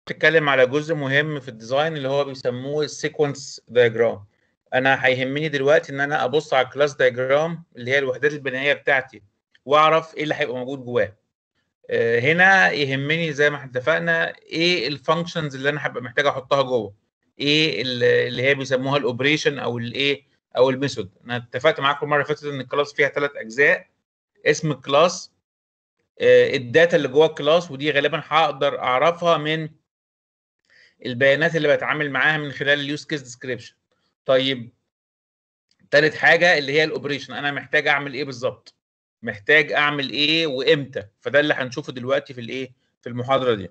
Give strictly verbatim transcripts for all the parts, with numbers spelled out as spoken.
بتتكلم على جزء مهم في الديزاين اللي هو بيسموه السيكونس دايجرام. انا هيهمني دلوقتي ان انا ابص على الكلاس دايجرام اللي هي الوحدات البنائيه بتاعتي واعرف ايه اللي هيبقى موجود جواه. آه، هنا يهمني زي ما احنا اتفقنا ايه الفانكشنز اللي انا هبقى محتاج احطها جوه، ايه اللي هي بيسموها الاوبريشن او الايه او الميثود. انا اتفقت معاكم المره اللي فاتت ان الكلاس فيها ثلاث اجزاء. اسم الكلاس، آه، الداتا اللي جوه الكلاس، ودي غالبا هقدر اعرفها من البيانات اللي بتعامل معاها من خلال اليوز كيس ديسكريبشن. طيب تالت حاجه اللي هي الاوبريشن، انا محتاج اعمل ايه بالظبط، محتاج اعمل ايه وامتى. فده اللي هنشوفه دلوقتي في الايه في المحاضره دي.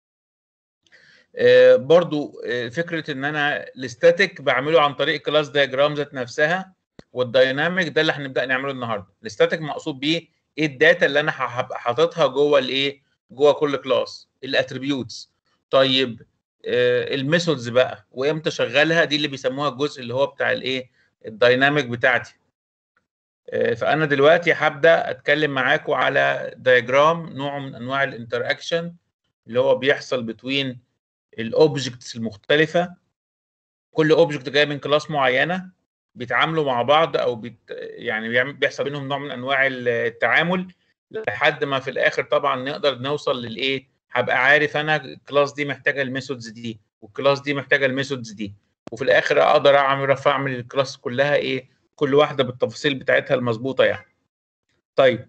آه برضو آه فكره ان انا الاستاتيك بعمله عن طريق كلاس دايجرام ذات نفسها، والدايناميك ده اللي هنبدا نعمله النهارده. الاستاتيك مقصود بيه ايه؟ الداتا اللي انا هبقى حاططها جوه الايه جوه كل كلاس، الاتريبيوتس. طيب آه الميثودز بقى وامتى اشغلها، دي اللي بيسموها الجزء اللي هو بتاع الايه الدايناميك بتاعتي. آه فانا دلوقتي هبدا اتكلم معاكم على دايجرام، نوع من انواع الانتراكشن اللي هو بيحصل بتوين الاوبجكتس المختلفه. كل اوبجكت جاي من كلاس معينه بيتعاملوا مع بعض او بيت يعني بيحصل بينهم نوع من انواع التعامل لحد ما في الاخر طبعا نقدر نوصل للايه. هبقى عارف انا الكلاس دي محتاجه الميثودز دي والكلاس دي محتاجه الميثودز دي، وفي الاخر اقدر اعمل اعمل الكلاس كلها ايه، كل واحده بالتفاصيل بتاعتها المظبوطه يعني. طيب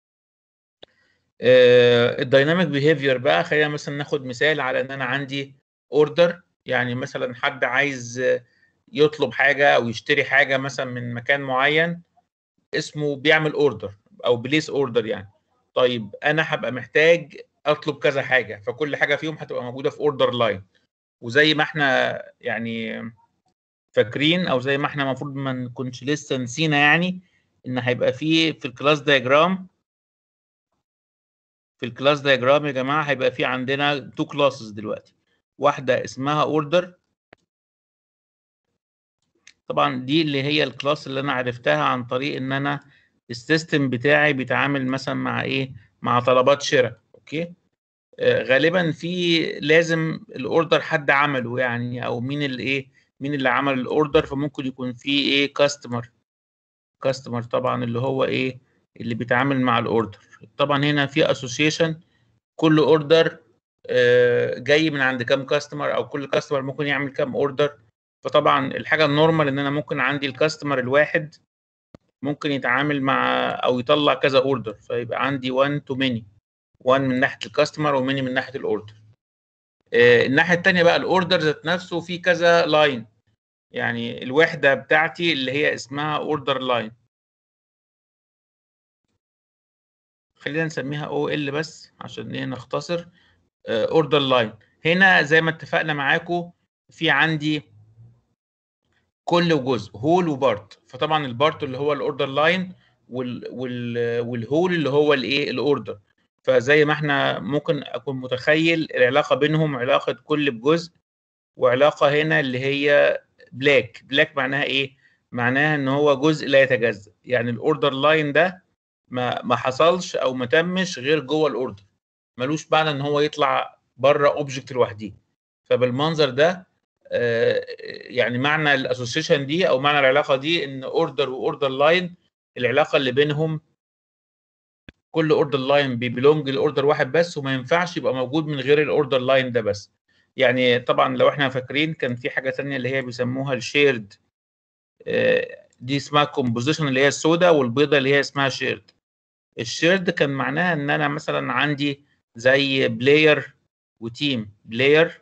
آه الدايناميك بيهيفير بقى، خلينا مثلا ناخد مثال على ان انا عندي اوردر. يعني مثلا حد عايز يطلب حاجه او يشتري حاجه مثلا من مكان معين، اسمه بيعمل اوردر او بليس اوردر يعني. طيب انا هبقى محتاج اطلب كذا حاجه، فكل حاجه فيهم هتبقى موجوده في اوردر لاين. وزي ما احنا يعني فاكرين، او زي ما احنا المفروض ما نكونش لسه نسينا يعني، ان هيبقى فيه في الكلاس دايجرام في الكلاس دايجرام يا جماعه هيبقى فيه عندنا تو كلاسز دلوقتي. واحده اسمها اوردر، طبعا دي اللي هي الكلاس اللي انا عرفتها عن طريق ان انا السيستم بتاعي بيتعامل مثلا مع ايه، مع طلبات شراء. اوكي، آه غالبا في لازم الاوردر حد عمله يعني، او مين اللي ايه مين اللي عمل الاوردر. فممكن يكون في ايه كاستمر كاستمر طبعا اللي هو ايه اللي بيتعامل مع الاوردر. طبعا هنا في اسوسيشن، كل اوردر آه جاي من عند كام كاستمر، او كل كاستمر ممكن يعمل كام اوردر. فطبعا الحاجه النورمال ان انا ممكن عندي الكاستمر الواحد ممكن يتعامل مع او يطلع كذا اوردر، فيبقى عندي واحد تو ماني، واحد من ناحيه الكاستمر وماني من ناحيه الاوردر. آه الناحيه الثانيه بقى الاوردر ذات نفسه في كذا لاين، يعني الوحده بتاعتي اللي هي اسمها اوردر لاين، خلينا نسميها او ال بس عشان ايه نختصر. اوردر لاين هنا زي ما اتفقنا معاكم في عندي كل جزء هول وبارت. فطبعا البارت اللي هو الاوردر لاين وال وال والهول اللي هو الايه الاوردر. فزي ما احنا ممكن اكون متخيل العلاقه بينهم علاقه كل بجزء، وعلاقه هنا اللي هي بلاك. بلاك معناها ايه؟ معناها ان هو جزء لا يتجزأ، يعني الاوردر لاين ده ما ما حصلش او ما تمش غير جوه الاوردر، ملوش معنى ان هو يطلع بره اوبجكت لوحده. فبالمنظر ده آه يعني معنى الاسوسيشن دي او معنى العلاقه دي ان اوردر واوردر لاين العلاقه اللي بينهم كل اوردر لاين بيبلونج لاوردر واحد بس، وما ينفعش يبقى موجود من غير الاوردر لاين ده بس. يعني طبعا لو احنا فاكرين كان في حاجه ثانيه اللي هي بيسموها الشيرد، آه دي اسمها كومبوزيشن اللي هي السوداء، والبيضاء اللي هي اسمها شيرد. الشيرد كان معناها ان انا مثلا عندي زي بلاير وتيم. بلاير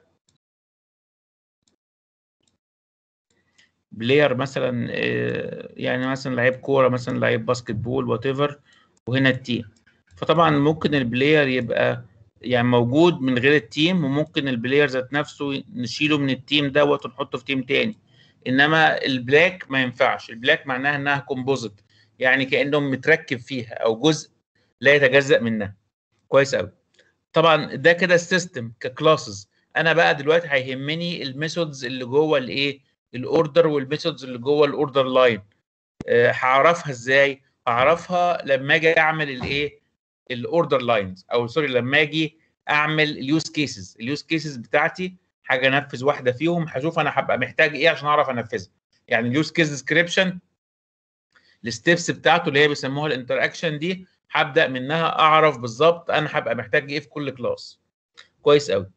بلاير مثلا يعني مثلا لعيب كوره، مثلا لعيب باسكت بول وات ايفر، وهنا التيم. فطبعا ممكن البلاير يبقى يعني موجود من غير التيم، وممكن البلاير ذات نفسه نشيله من التيم دوت ونحطه في تيم تاني. انما البلاك ما ينفعش. البلاك معناها انها كومبوزيت، يعني كانه متركب فيها او جزء لا يتجزأ منها. كويس قوي. طبعا ده كده السيستم ككلاسز. انا بقى دلوقتي هيهمني الميثودز اللي جوه الايه الاوردر، والميثودز اللي جوه الاوردر لاين. أه هعرفها ازاي؟ هعرفها لما اجي اعمل الايه الاوردر لاينز، او سوري لما اجي اعمل اليوز كيسز. اليوز كيسز بتاعتي حاجه انفذ واحده فيهم، هشوف انا هبقى محتاج ايه عشان اعرف انفذها. يعني اليوز كيس ديسكريبشن الستبس بتاعته اللي هي بيسموها الانتراكشن دي، هبدا منها اعرف بالظبط انا هبقى محتاج ايه في كل كلاس. كويس قوي.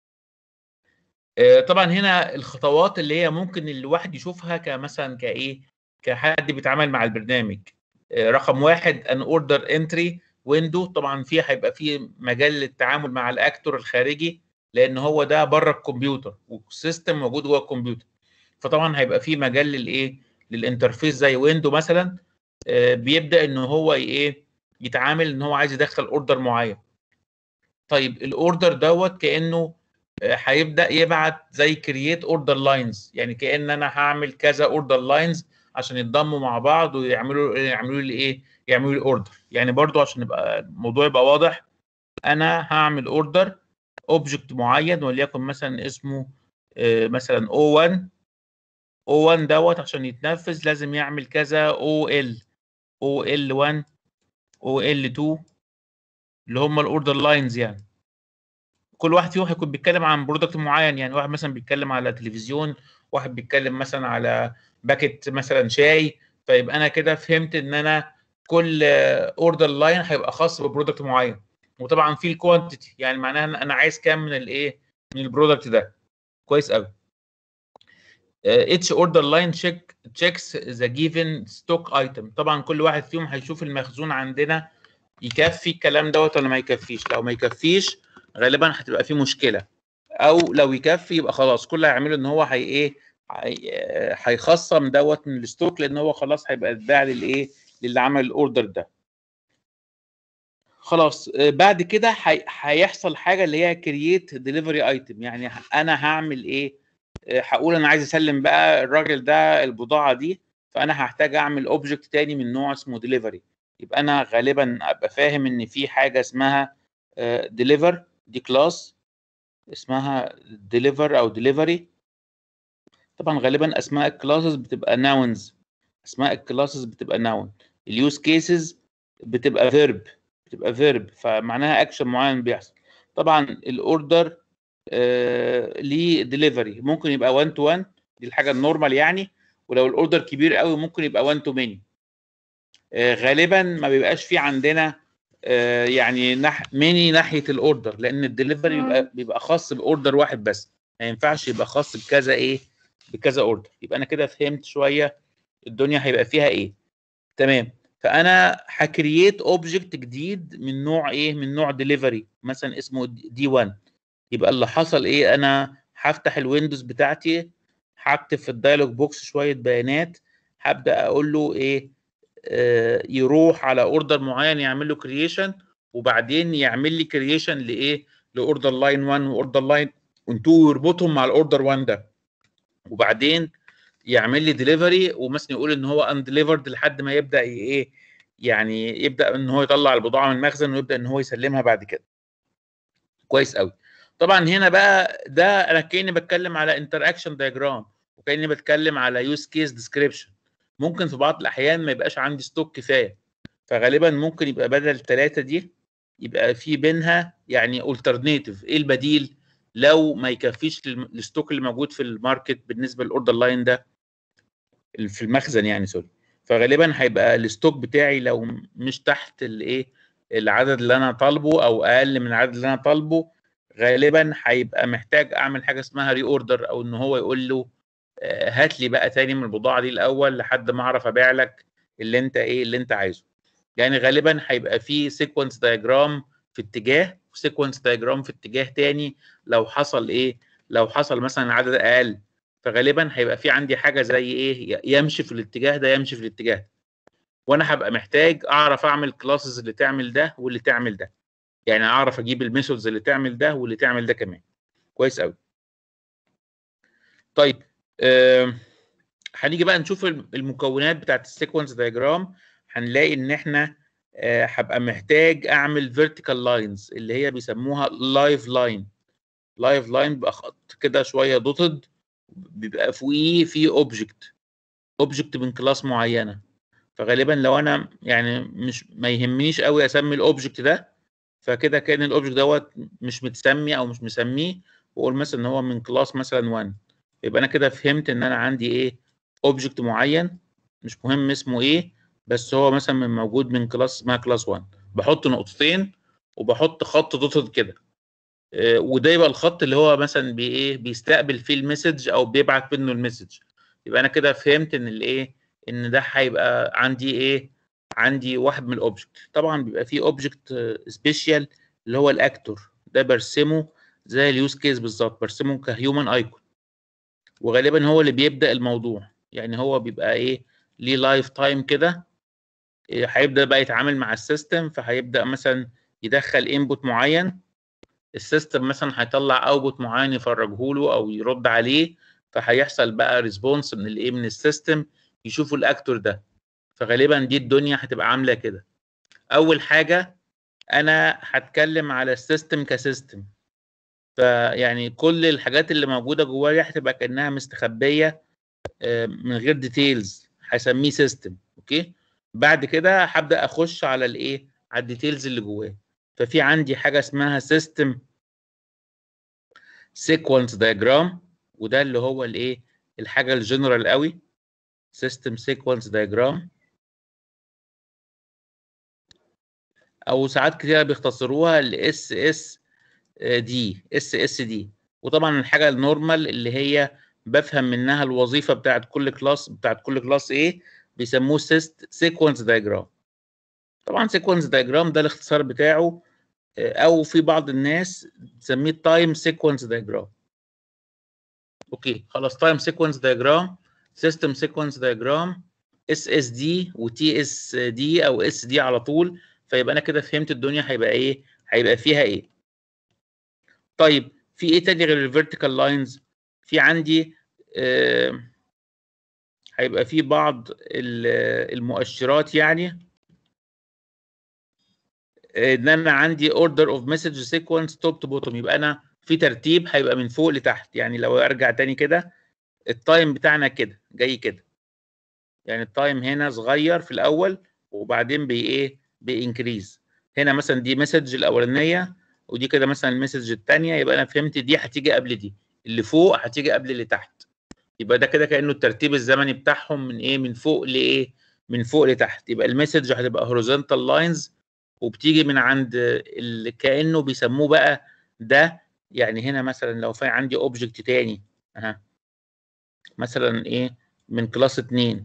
طبعا هنا الخطوات اللي هي ممكن الواحد يشوفها كمثلا كايه، كحد بيتعامل مع البرنامج. رقم واحد ان اوردر انتري ويندو، طبعا فيه هيبقى فيه مجال للتعامل مع الاكتور الخارجي، لان هو ده بره الكمبيوتر والسيستم موجود جوه الكمبيوتر، فطبعا هيبقى فيه مجال للايه، للانترفيس زي ويندو مثلا. بيبدا ان هو ايه، يتعامل ان هو عايز يدخل اوردر معين. طيب الاوردر دوت كانه هيبدا يبعت زي كرييت اوردر لاينز، يعني كان انا هعمل كذا اوردر لاينز عشان يتضموا مع بعض ويعملوا يعملوا لي ايه، يعملوا لي اوردر. يعني برضو عشان يبقى الموضوع يبقى واضح، انا هعمل اوردر اوبجكت معين وليكن مثلا اسمه مثلا او واحد. او واحد دوت عشان يتنفذ لازم يعمل كذا او ال، او ال واحد، او ال اتنين، اللي هم الاوردر لاينز. يعني كل واحد فيهم هيكون بيتكلم عن برودكت معين، يعني واحد مثلا بيتكلم على تلفزيون، واحد بيتكلم مثلا على باكيت مثلا شاي. فيبقى انا كده فهمت ان انا كل اوردر لاين هيبقى خاص ببرودكت معين، وطبعا في الكوانتيتي، يعني معناها ان انا عايز كام من الايه، من البرودكت ده. كويس قوي. اتش اوردر لاين تشيك تشيكس ذا جيفن ستوك ايتم، طبعا كل واحد فيهم هيشوف المخزون عندنا يكفي الكلام دوت ولا ما يكفيش. لو ما يكفيش غالبا هتبقى في مشكله، او لو يكفي يبقى خلاص كل اللي هيعمله ان هو هي ايه، هيخصم دوت من الستوك، لان هو خلاص هيبقى اتباع للايه، للي عمل الاوردر ده. خلاص بعد كده هيحصل حاجه اللي هي كرييت ديليفري ايتم. يعني انا هعمل ايه، هقول انا عايز اسلم بقى الراجل ده البضاعه دي، فانا هحتاج اعمل اوبجكت تاني من نوع اسمه ديليفري. يبقى انا غالبا ابقى فاهم ان في حاجه اسمها ديليفر، دي كلاس اسمها ديليفر او ديليفري. طبعا غالبا اسماء الكلاسز بتبقى ناونز، اسماء الكلاسز بتبقى ناون. اليوز كيسز بتبقى فيرب، بتبقى فيرب فمعناها اكشن معين بيحصل. طبعا الاوردر آه ليه ديليفري ممكن يبقى واحد تو واحد، دي الحاجه النورمال يعني، ولو الاوردر كبير قوي ممكن يبقى واحد تو ماني. آه غالبا ما بيبقاش في عندنا آه يعني نح ماني ناحيه الاوردر، لان الديليفري بيبقى بيبقى خاص باوردر واحد بس، ما ينفعش يبقى خاص بكذا ايه، بكذا اوردر. يبقى انا كده فهمت شويه الدنيا هيبقى فيها ايه. تمام. فانا هكرييت اوبجكت جديد من نوع ايه، من نوع ديليفري مثلا اسمه دي واحد. يبقى اللي حصل ايه، انا هفتح الويندوز بتاعتي، هكتب في الدايلوج بوكس شويه بيانات، هبدا اقول له ايه، آه يروح على اوردر معين يعمل له كرييشن، وبعدين يعمل لي كرييشن لايه، لاوردر لاين واحد واوردر لاين اتنين ويربطهم مع الاوردر واحد ده، وبعدين يعمل لي ديليفري، ومثلا يقول ان هو اندليفرد لحد ما يبدا ايه، يعني يبدا ان هو يطلع البضاعه من المخزن ويبدا ان هو يسلمها بعد كده. كويس قوي. طبعا هنا بقى ده انا كاني بتكلم على انتراكشن دايجرام، وكاني بتكلم على يوز كيس ديسكريبشن. ممكن في بعض الاحيان ما يبقاش عندي ستوك كفايه، فغالبا ممكن يبقى بدل الثلاثه دي يبقى في بينها يعني الترناتيف. ايه البديل لو ما يكفيش الستوك اللي موجود في الماركت بالنسبه للاوردر لاين ده في المخزن يعني، سوري. فغالبا هيبقى الستوك بتاعي لو مش تحت الايه، العدد اللي انا طالبه او اقل من العدد اللي انا طالبه، غالبا هيبقى محتاج اعمل حاجه اسمها ري اوردر، او ان هو يقول له هات لي بقى تاني من البضاعه دي الاول لحد ما اعرف ابيع لك اللي انت ايه، اللي انت عايزه. يعني غالبا هيبقى في سيكونس دايجرام في اتجاه، وسيكونس دايجرام في اتجاه تاني لو حصل ايه، لو حصل مثلا عدد اقل. فغالبا هيبقى في عندي حاجه زي ايه، يمشي في الاتجاه ده يمشي في الاتجاه ده، وانا هبقى محتاج اعرف اعمل كلاسز اللي تعمل ده واللي تعمل ده، يعني اعرف اجيب الميثودز اللي تعمل ده واللي تعمل ده كمان. كويس قوي. طيب آه هنيجي بقى نشوف المكونات بتاعت السيكونس دايجرام. هنلاقي ان احنا آه هبقى محتاج اعمل فيرتيكال لاينز اللي هي بيسموها لايف لاين. لايف لاين بيبقى خط كده شويه دوتد، بيبقى فوقيه في اوبجكت، اوبجكت من كلاس معينه. فغالبا لو انا يعني مش ما يهمنيش قوي اسمي الاوبجكت ده، فكده كان الاوبجكت دوت مش متسمي او مش مسميه، واقول مثلا ان هو من كلاس مثلا واحد. يبقى انا كده فهمت ان انا عندي ايه، اوبجكت معين مش مهم اسمه ايه، بس هو مثلا من موجود من كلاس اسمها كلاس واحد. بحط نقطتين وبحط خط دوتد كده، آه، وده يبقى الخط اللي هو مثلا بي ايه بيستقبل فيه المسج او بيبعت منه المسج. يبقى انا كده فهمت ان الايه، ان ده هيبقى عندي ايه، عندي واحد من الاوبجكت. طبعا بيبقى فيه اوبجكت سبيشال اللي هو الاكتور، ده برسمه زي اليوز كيس بالظبط، برسمه كهيومن ايكون، وغالبا هو اللي بيبدأ الموضوع. يعني هو بيبقى ايه، ليه لايف تايم كده، إيه، هيبدأ بقى يتعامل مع السيستم، فهيبدأ مثلا يدخل انبوت معين، السيستم مثلا هيطلع اوتبوت معين يفرجه له او يرد عليه، فهيحصل بقى ريسبونس من الايه، من السيستم يشوفوا الاكتور ده. فغالبا دي الدنيا هتبقى عامله كده. اول حاجه انا هتكلم على السيستم كسيستم، فيعني كل الحاجات اللي موجوده جوايا هتبقى كانها مستخبيه آه، من غير ديتيلز، هسميه سيستم. اوكي، بعد كده هبدا اخش على الايه، على الديتيلز اللي جواه. ففي عندي حاجه اسمها سيستم سيكونس دايجرام، وده اللي هو الايه، الحاجه الجنرال قوي، سيستم سيكونس دايجرام، او ساعات كتير بيختصروها لاس اس دي، اس اس دي. وطبعا الحاجه النورمال اللي هي بفهم منها الوظيفه بتاعت كل كلاس، بتاعت كل كلاس ايه، بيسموه سيست سيكونس دايجرام. طبعا سيكونس دايجرام ده الاختصار بتاعه، آه، او في بعض الناس تسميه تايم سيكونس دايجرام. اوكي خلاص، تايم سيكونس دايجرام، سيستم سيكونس دايجرام، اس اس دي وتي اس دي او اس دي على طول. فيبقى انا كده فهمت الدنيا هيبقى ايه، هيبقى فيها ايه. طيب في ايه تاني غير الفيرتيكال لاينز؟ في عندي آه هيبقى في بعض المؤشرات، يعني ان انا عندي اوردر اوف مسج سيكونس توب تو بوتوم، يبقى انا في ترتيب هيبقى من فوق لتحت. يعني لو ارجع تاني كده، التايم بتاعنا كده جاي كده، يعني التايم هنا صغير في الاول وبعدين بي ايه، بينكريز. هنا مثلا دي مسج الاولانيه، ودي كده مثلا المسج الثانيه، يبقى انا فهمت دي هتيجي قبل دي، اللي فوق هتيجي قبل اللي تحت. يبقى ده كده كانه الترتيب الزمني بتاعهم من ايه، من فوق لايه، من فوق لتحت. يبقى المسج هتبقى هوريزونتال لاينز، وبتيجي من عند اللي كانه بيسموه بقى ده. يعني هنا مثلا لو في عندي اوبجكت تاني اها، مثلا ايه، من كلاس اتنين،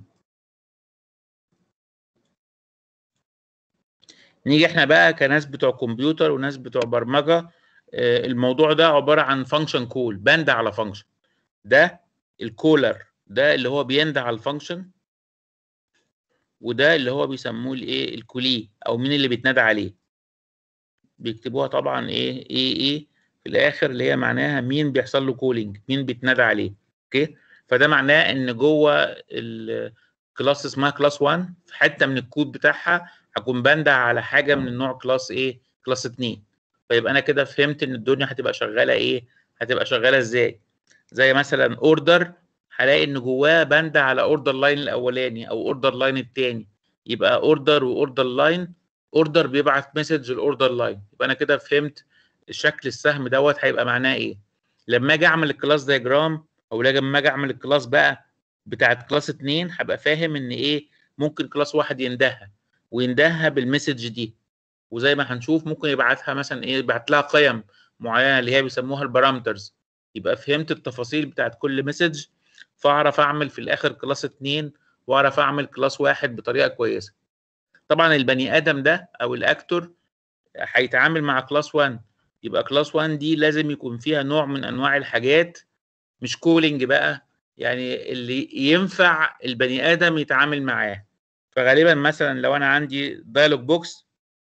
نيجي احنا بقى كناس بتوع كمبيوتر وناس بتوع برمجه، آه، الموضوع ده عباره عن فانكشن كول، بنده على فانكشن. ده الكولر، ده اللي هو بينده على الفانكشن، وده اللي هو بيسموه الايه، الكولي، او مين اللي بيتنادى عليه. بيكتبوها طبعا ايه ايه ايه في الاخر، اللي هي معناها مين بيحصل له كولينج، مين بيتنادى عليه. اوكي، فده معناه ان جوه الكلاس اسمها كلاس واحد، في حته من الكود بتاعها هكون بندع على حاجه من النوع كلاس ايه، كلاس اتنين. فيبقى انا كده فهمت ان الدنيا هتبقى شغاله ايه، هتبقى شغاله ازاي. زي مثلا اوردر، هلاقي ان جواه بندع على اوردر لاين الاولاني او اوردر لاين الثاني، يبقى اوردر واوردر لاين. اوردر بيبعت مسج الاوردر لاين. يبقى انا كده فهمت شكل السهم دوت هيبقى معناه ايه. لما اجي اعمل الكلاس دايجرام، او لما اجي اعمل الكلاس بقى بتاعت كلاس اتنين، هبقى فاهم ان ايه، ممكن كلاس واحد يندهها ويندهها بالمسج دي، وزي ما هنشوف ممكن يبعتها مثلا ايه، يبعت لها قيم معينه اللي هي بيسموها البارامترز. يبقى فهمت التفاصيل بتاعت كل مسج، فاعرف اعمل في الاخر كلاس اتنين، واعرف اعمل كلاس واحد بطريقه كويسه. طبعا البني ادم ده او الاكتور هيتعامل مع كلاس واحد، يبقى كلاس واحد دي لازم يكون فيها نوع من انواع الحاجات، مش كولينج بقى، يعني اللي ينفع البني ادم يتعامل معاه. فغالبا مثلا لو انا عندي دايلوج بوكس،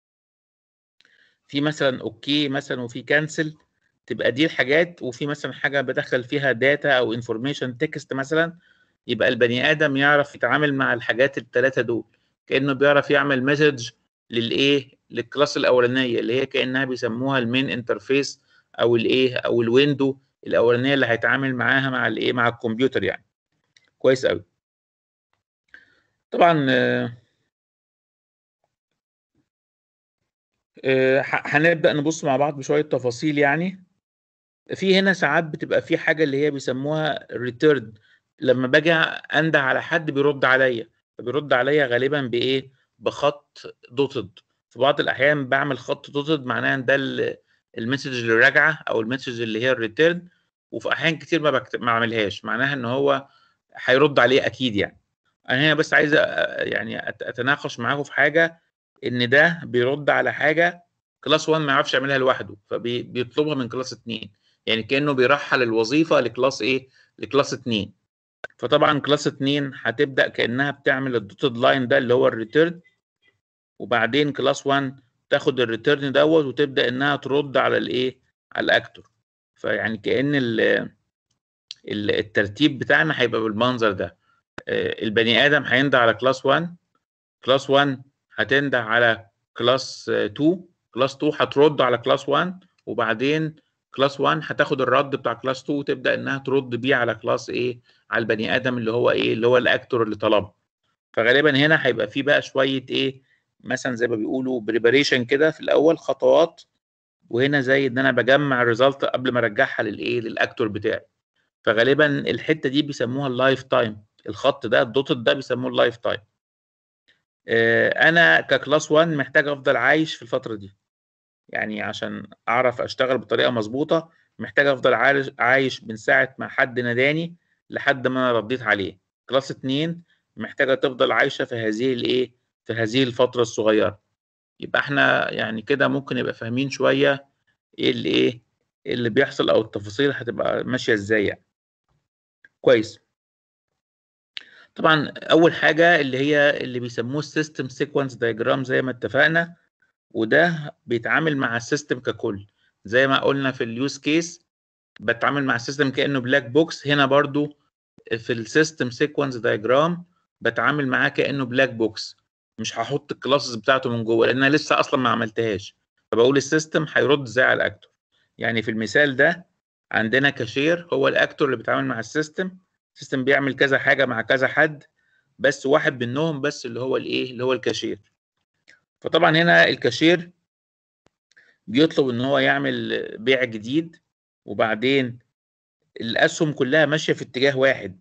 في مثلا اوكي مثلا وفي كانسل، تبقى دي الحاجات، وفي مثلا حاجه بدخل فيها داتا او انفورميشن تكست مثلا، يبقى البني ادم يعرف يتعامل مع الحاجات الثلاثه دول، كانه بيعرف يعمل مسج للايه، للكلاس الاولانيه اللي هي كانها بيسموها المين انترفيس، او الايه، او الويندو الاولانيه اللي هيتعامل معاها مع الايه، مع الكمبيوتر يعني. كويس قوي. طبعا آه، ح- هنبدأ نبص مع بعض بشوية تفاصيل يعني. في هنا ساعات بتبقى في حاجة اللي هي بيسموها ريتيرن. لما باجي انده على حد بيرد عليا، فبيرد عليا غالبا بايه؟ بخط دوتد. في بعض الاحيان بعمل خط دوتد، معناها ان ده ال- المسج اللي راجعه او المسج اللي هي الريتيرن. وفي احيان كتير ما بكتب ما اعملهاش، معناها ان هو هيرد عليه اكيد يعني. انا هنا بس عايز أ- يعني أت- اتناقش معاكم في حاجه، ان ده بيرد على حاجه كلاس واحد ما يعرفش يعملها لوحده، فبيطلبها من كلاس اتنين. يعني كأنه بيرحل الوظيفة لكلاس ايه؟ لكلاس اتنين. فطبعا كلاس اتنين هتبدأ كأنها بتعمل الدوتد لاين ده اللي هو الريتيرن، وبعدين كلاس واحد تاخد الريتيرن دوت وتبدأ انها ترد على الايه؟ على الاكتور. فيعني كأن ال- ال- الترتيب بتاعنا هيبقى بالمنظر ده. آه، البني آدم هينده على كلاس واحد، كلاس واحد هتنده على كلاس اتنين، كلاس اتنين هترد على كلاس واحد، وبعدين كلاس واحد هتاخد الرد بتاع كلاس اتنين وتبدا انها ترد بيه على كلاس ايه؟ على البني ادم اللي هو ايه؟ اللي هو الاكتور اللي طلبه. فغالبا هنا هيبقى فيه بقى شويه ايه؟ مثلا زي ما بيقولوا بريباريشن كده في الاول، خطوات. وهنا زي ان انا بجمع الريزلت قبل ما ارجعها للايه؟ للاكتور بتاعي. فغالبا الحته دي بيسموها اللايف تايم. الخط ده الدوتد ده بيسموه اللايف تايم. انا ككلاس واحد محتاج افضل عايش في الفتره دي، يعني عشان اعرف اشتغل بطريقه مظبوطه محتاج افضل عايش عايش من ساعه ما حد ناداني لحد ما انا رديت عليه. كلاس اتنين محتاجه تفضل عايشه في هذه الايه؟ في هذه الفتره الصغيره. يبقى احنا يعني كده ممكن يبقى فاهمين شويه ايه اللي ايه اللي بيحصل، او التفاصيل هتبقى ماشيه ازاي يعني. كويس. طبعا اول حاجه اللي هي اللي بيسموه السيستم سيكونس دايجرام زي ما اتفقنا، وده بيتعامل مع السيستم ككل. زي ما قلنا في اليوز كيس بتعامل مع السيستم كأنه بلاك بوكس، هنا برضو في السيستم سيكونس دايجرام بتعامل معاه كأنه بلاك بوكس. مش هحط الكلاسز بتاعته من جوه لان انا لسه اصلا ما عملتهاش. فبقول السيستم هيرد ازاي على الاكتور. يعني في المثال ده عندنا كاشير هو الاكتور اللي بيتعامل مع السيستم. السيستم بيعمل كذا حاجه مع كذا حد، بس واحد منهم بس اللي هو الايه؟ اللي هو الكاشير. فطبعا هنا الكاشير بيطلب ان هو يعمل بيع جديد، وبعدين الاسهم كلها ماشيه في اتجاه واحد.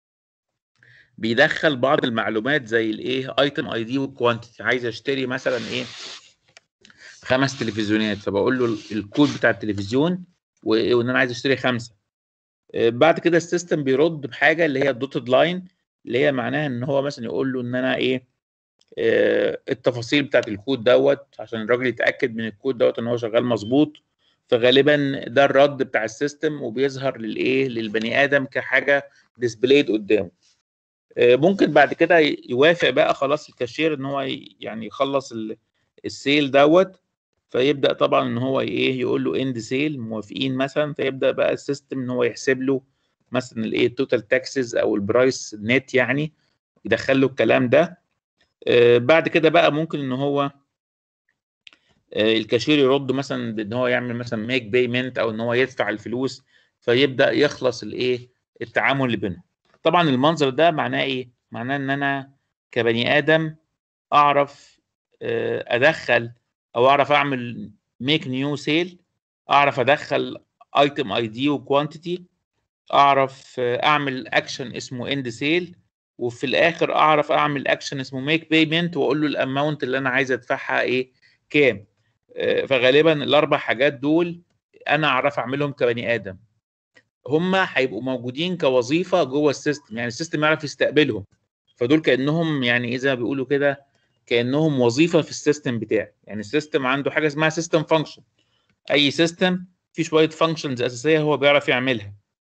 بيدخل بعض المعلومات زي الايه؟ ايتم اي دي والكوانتيتي. عايز اشتري مثلا ايه؟ خمس تلفزيونات، فبقول له الكود بتاع التلفزيون وان انا عايز اشتري خمسه. آه، بعد كده السيستم بيرد بحاجه اللي هي الدوتد لاين، اللي هي معناها ان هو مثلا يقول له ان انا ايه؟ آه، التفاصيل بتاعت الكود دوت عشان الراجل يتاكد من الكود دوت ان هو شغال مظبوط. فغالبا ده الرد بتاع السيستم، وبيظهر للايه؟ للبني ادم كحاجه ديسبلايد قدامه. آه، ممكن بعد كده يوافق بقى خلاص الكاشير ان هو ي- يعني يخلص ال- السيل دوت. فيبدا طبعا ان هو ايه؟ يقول له اند سيل موافقين مثلا، فيبدا بقى السيستم ان هو يحسب له مثلا الايه؟ التوتال تاكسز او البرايس نت يعني، يدخل له الكلام ده. آه، بعد كده بقى ممكن ان هو آه، الكاشير يرد مثلا بان هو يعمل مثلا ميك بيمنت، او ان هو يدفع الفلوس. فيبدا يخلص الايه؟ التعامل اللي بينهم. طبعا المنظر ده معناه ايه؟ معناه ان انا كبني ادم اعرف آه، ادخل، او اعرف اعمل ميك نيو سيل، اعرف ادخل ايتم اي دي وكوانتيتي، اعرف آه، اعمل اكشن اسمه اند سيل، وفي الاخر اعرف اعمل اكشن اسمه ميك بيمنت واقول له الاماونت اللي انا عايز ادفعها ايه؟ كام. آه، فغالبا الاربع حاجات دول انا اعرف اعملهم كبني ادم. هم هيبقوا موجودين كوظيفه جوه السيستم، يعني السيستم يعرف يستقبلهم. فدول كانهم يعني ايه؟ زي ما بيقولوا كده كانهم وظيفه في السيستم بتاعي. يعني السيستم عنده حاجه اسمها سيستم فانكشن. اي سيستم فيه شويه فانكشنز اساسيه هو بيعرف يعملها.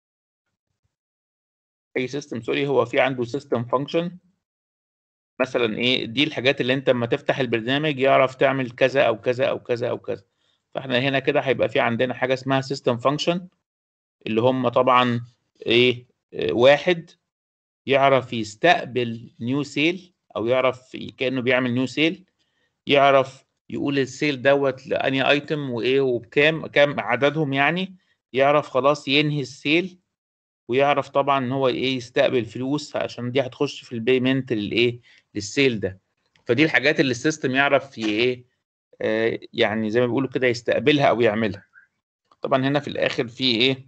اي سيستم سوري هو في عنده سيستم فانكشن. مثلا ايه؟ دي الحاجات اللي انت لما تفتح البرنامج يعرف تعمل كذا او كذا او كذا او كذا. فاحنا هنا كده هيبقى في عندنا حاجه اسمها سيستم فانكشن، اللي هم طبعا ايه؟ آه، واحد يعرف يستقبل نيو سيل، او يعرف كانه بيعمل نيو سيل، يعرف يقول السيل دوت لاني ايتم وايه وبكام، كام عددهم يعني. يعرف خلاص ينهي السيل، ويعرف طبعا ان هو ايه؟ يستقبل فلوس عشان دي هتخش في البيمنت للايه؟ للسيل ده. فدي الحاجات اللي السيستم يعرف ي- ايه؟ آه يعني زي ما بيقولوا كده يستقبلها او يعملها. طبعا هنا في الاخر في ايه،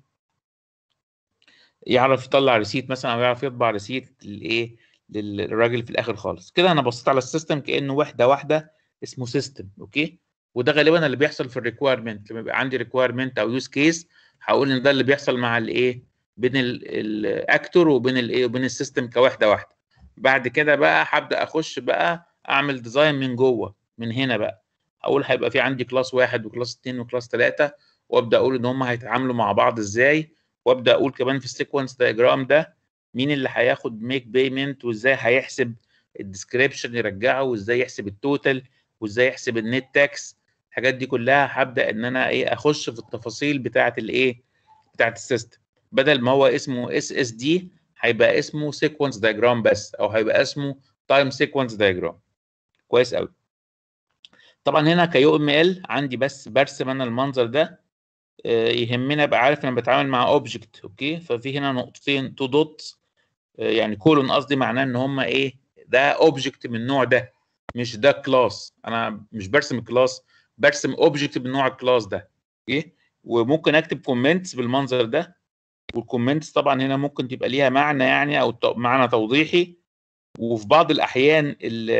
يعرف يطلع ريسيت مثلا او يعرف يطبع ريسيت للايه، للراجل في الاخر خالص. كده انا بصيت على السيستم كانه وحده واحده اسمه سيستم. اوكي، وده غالبا اللي بيحصل في الريكويرمنت. لما يبقى عندي ريكويرمنت او يوز كيس هقول ان ده اللي بيحصل مع الايه، بين الاكتور وبين الايه وبين السيستم كوحده واحده. بعد كده بقى هبدا اخش بقى اعمل ديزاين من جوه من هنا بقى. هقول هيبقى في عندي كلاس واحد وكلاس اتنين وكلاس تلاته، وابدا اقول ان هم هيتعاملوا مع بعض ازاي، وابدا اقول كمان في السيكونس دايجرام ده مين اللي هياخد ميك بيمنت، وازاي هيحسب الديسكريبشن يرجعه، وازاي يحسب التوتال، وازاي يحسب النت تاكس. الحاجات دي كلها هبدا ان انا ايه اخش في التفاصيل بتاعه الايه، بتاعه السيستم. بدل ما هو اسمه اس اس دي هيبقى اسمه سيكونس دايجرام بس، او هيبقى اسمه تايم سيكونس دايجرام. كويس قوي. طبعا هنا كيو ام ال عندي بس برسم انا المنظر ده. يهمنا ابقى عارف انا بتعامل مع اوبجكت. اوكي، ففي هنا نقطتين تو دوت، يعني كولون قصدي، معناه ان هم ايه، ده اوبجكت من النوع ده، مش ده كلاس. انا مش برسم كلاس، برسم اوبجكت من نوع الكلاس ده. اوكي، وممكن اكتب كومنتس بالمنظر ده. والكومنتس طبعا هنا ممكن تبقى ليها معنى يعني، او معنى توضيحي. وفي بعض الاحيان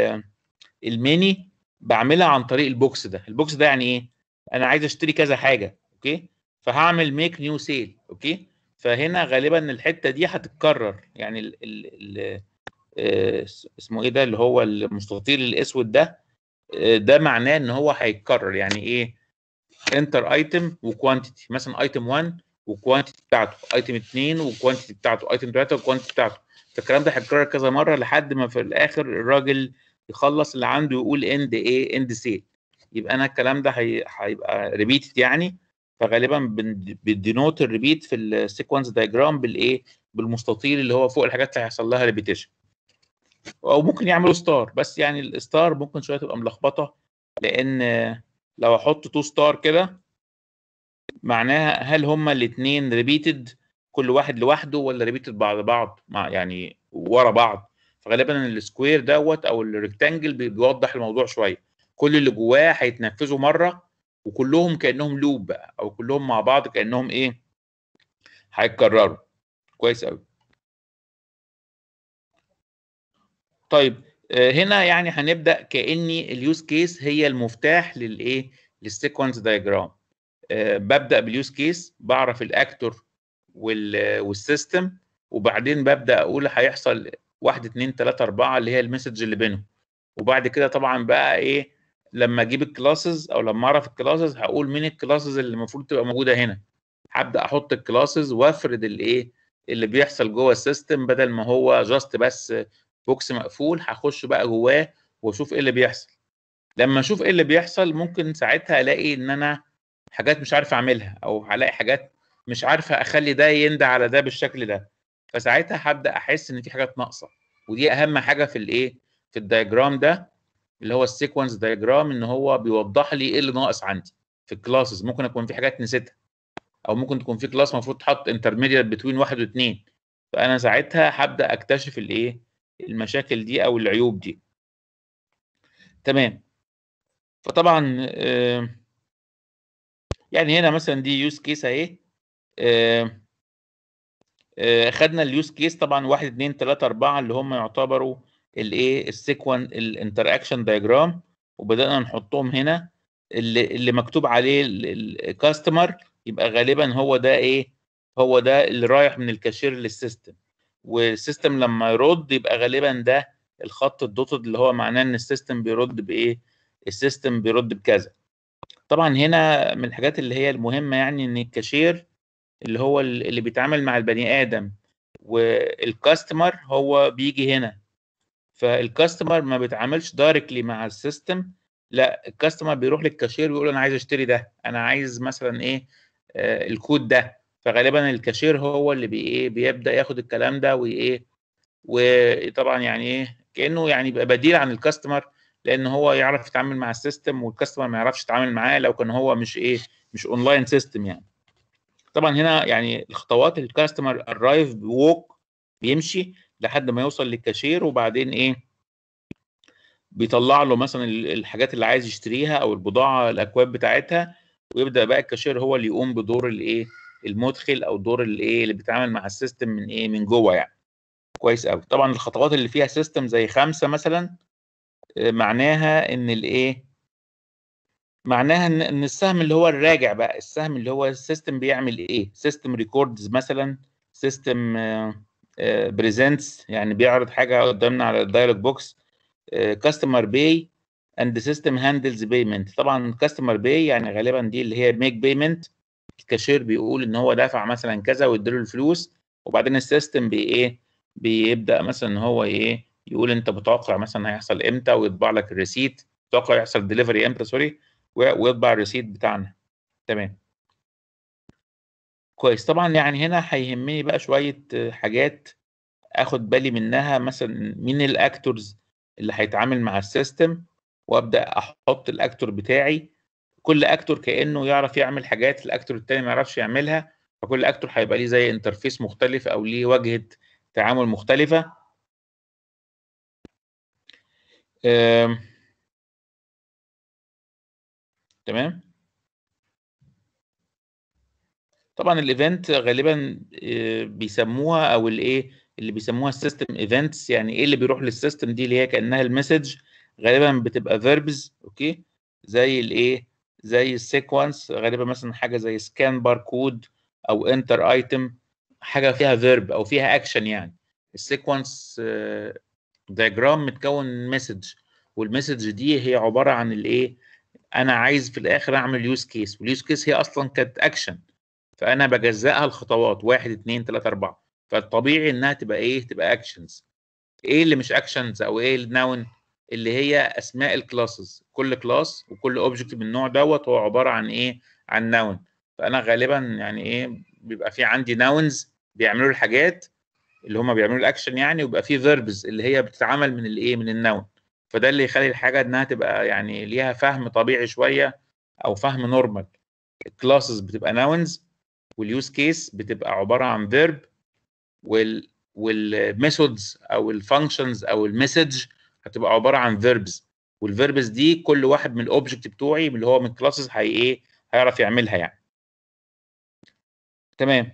الميني بعملها عن طريق البوكس ده. البوكس ده يعني ايه، انا عايز اشتري كذا حاجه. اوكي، فهعمل ميك نيو سيل. اوكي، فهنا غالبا الحته دي هتتكرر، يعني ال ال ال آه اسمه ايه ده اللي هو المستطيل الاسود ده، آه ده معناه ان هو هيتكرر. يعني ايه، انتر ايتم وكوانتيتي، مثلا ايتم واحد وكوانتيتي بتاعته، ايتم اتنين وكوانتيتي بتاعته، ايتم تلاته وكوانتيتي بتاعته. فالكلام ده هيتكرر كذا مره لحد ما في الاخر الراجل يخلص اللي عنده يقول اند ايه، اند سيل. يبقى انا الكلام ده هي... هيبقى ريبيتد يعني. فغالبا بندينوت الريبيت في السيكونس دايجرام بالايه، بالمستطيل اللي هو فوق الحاجات اللي هيحصل لها ريبيتيشن. او ممكن يعملوا ستار، بس يعني الستار ممكن شويه تبقى ملخبطه، لان لو احط تو ستار كده معناها هل هما الاثنين ريبيتد كل واحد لوحده، ولا ريبيتد بعد بعض مع يعني ورا بعض. فغالبا السكوير دوت او الريكتانجل بيوضح الموضوع شويه. كل اللي جواه هيتنفذوا مره، وكلهم كانهم لوب بقى، او كلهم مع بعض كانهم ايه، هيتكرروا. كويس قوي. طيب هنا يعني هنبدا كاني اليوز كيس هي المفتاح للايه، للسيكونس دايجرام. ببدا باليوز كيس، بعرف الاكتور والسيستم، وبعدين ببدا اقول هيحصل واحد اتنين تلاته اربعه اللي هي المسج اللي بينهم. وبعد كده طبعا بقى ايه، لما اجيب الكلاسز او لما اعرف الكلاسز هقول مين الكلاسز اللي المفروض تبقى موجوده هنا. هبدا احط الكلاسز وافرد الايه اللي بيحصل جوه السيستم، بدل ما هو جاست بس بوكس مقفول. هخش بقى جواه واشوف ايه اللي بيحصل. لما اشوف ايه اللي بيحصل ممكن ساعتها الاقي ان انا حاجات مش عارف اعملها، او هلاقي حاجات مش عارفه اخلي ده يندى على ده بالشكل ده. فساعتها هبدا احس ان في حاجات ناقصه. ودي اهم حاجه في الايه، في الدايجرام ده اللي هو السيكونس دايجرام، ان هو بيوضح لي ايه اللي ناقص عندي في الكلاسز. ممكن اكون في حاجات نسيتها، او ممكن تكون في كلاس المفروض تحط انترميديت بتوين واحد واثنين. فانا ساعتها هبدا اكتشف الايه، المشاكل دي او العيوب دي. تمام. فطبعا آه يعني هنا مثلا دي يوز كيس اهي. آه آه خدنا اليوز كيس طبعا واحد اتنين تلاته اربعه اللي هم يعتبروا الايه، السيكون الانتراكشن دايجرام، وبدانا نحطهم هنا. اللي اللي مكتوب عليه الكاستمر يبقى غالبا هو ده ايه، هو ده اللي رايح من الكاشير للسيستم. والسيستم لما يرد يبقى غالبا ده الخط الدوتد اللي هو معناه ان السيستم بيرد بايه، السيستم بيرد بكذا. طبعا هنا من الحاجات اللي هي المهمه يعني ان الكاشير اللي هو اللي بيتعامل مع البني ادم، والكاستمر هو بيجي هنا. فالكاستمر ما بيتعاملش دايركتلي مع السيستم، لا الكاستمر بيروح للكاشير ويقول انا عايز اشتري ده، انا عايز مثلا ايه، آه الكود ده. فغالبا الكاشير هو اللي بي ايه بيبدا ياخد الكلام ده وايه، وطبعا يعني ايه كانه يعني يبقى بديل عن الكاستمر، لان هو يعرف يتعامل مع السيستم والكاستمر ما يعرفش يتعامل معاه لو كان هو مش ايه، مش اونلاين سيستم يعني. طبعا هنا يعني الخطوات، الكاستمر ارايف ووك، بيمشي لحد ما يوصل للكاشير، وبعدين ايه، بيطلع له مثلا الحاجات اللي عايز يشتريها او البضاعه الاكواد بتاعتها، ويبدا بقى الكاشير هو اللي يقوم بدور الايه المدخل او دور الايه اللي بيتعامل مع السيستم من ايه من جوه يعني. كويس قوي. طبعا الخطوات اللي فيها سيستم زي خمسه مثلا معناها ان الايه معناها ان ان السهم اللي هو الراجع بقى، السهم اللي هو السيستم بيعمل ايه، سيستم ريكوردز مثلا، سيستم بريزنتس يعني بيعرض حاجه قدامنا على الدايلوج بوكس، كاستمر باي اند سيستم هاندلز بيمنت. طبعا كاستمر باي يعني غالبا دي اللي هي ميك بيمنت، الكاشير بيقول ان هو دفع مثلا كذا ويديله الفلوس، وبعدين السيستم بي ايه بيبدا مثلا ان هو ايه يقول انت متوقع مثلا هيحصل امتى ويطبع لك الريسيت، متوقع يحصل ديليفري امتى سوري، ويطبع الريسيت بتاعنا. تمام كويس. طبعا يعني هنا هيهمني بقى شويه حاجات اخد بالي منها، مثلا مين الاكتورز اللي هيتعامل مع السيستم، وابدا احط الاكتور بتاعي. كل اكتور كانه يعرف يعمل حاجات الاكتور التاني ما يعرفش يعملها، فكل اكتور هيبقى ليه زي انترفيس مختلف او ليه واجهه تعامل مختلفه. آم، تمام. طبعا الايفنت غالبا آه، بيسموها او الايه اللي بيسموها السيستم ايفنتس، يعني ايه اللي بيروح للسيستم دي اللي هي كانها المسج، غالبا بتبقى فيربز. اوكي زي الايه زي السيكونس، غالبا مثلا حاجه زي سكان باركود او انتر ايتم، حاجه فيها فيرب او فيها اكشن يعني. السيكونس دايجرام متكون من مسج، والمسج دي هي عباره عن الايه انا عايز في الاخر اعمل يوز كيس، واليوز كيس هي اصلا كانت اكشن، فانا بجزئها لخطوات واحد اتنين تلاته اربعه، فالطبيعي انها تبقى ايه تبقى اكشنز. ايه اللي مش اكشنز او ايه النون؟ اللي هي اسماء الكلاسز، كل كلاس وكل اوبجكت من النوع دوت هو عباره عن ايه عن نون. فانا غالبا يعني ايه بيبقى في عندي ناونز بيعملوا الحاجات اللي هم بيعملوا الاكشن يعني، ويبقى في فيربز اللي هي بتتعمل من الايه من النون. فده اللي يخلي الحاجه انها تبقى يعني ليها فهم طبيعي شويه او فهم نورمال. الكلاسز بتبقى ناونز، واليوز كيس بتبقى عباره عن فيرب، وال والميثودز او الفانكشنز او المسج هتبقى عباره عن فيربز، والفيربز دي كل واحد من الاوبجكت بتوعي اللي هو من الكلاسز هي ايه هيعرف يعملها يعني. تمام.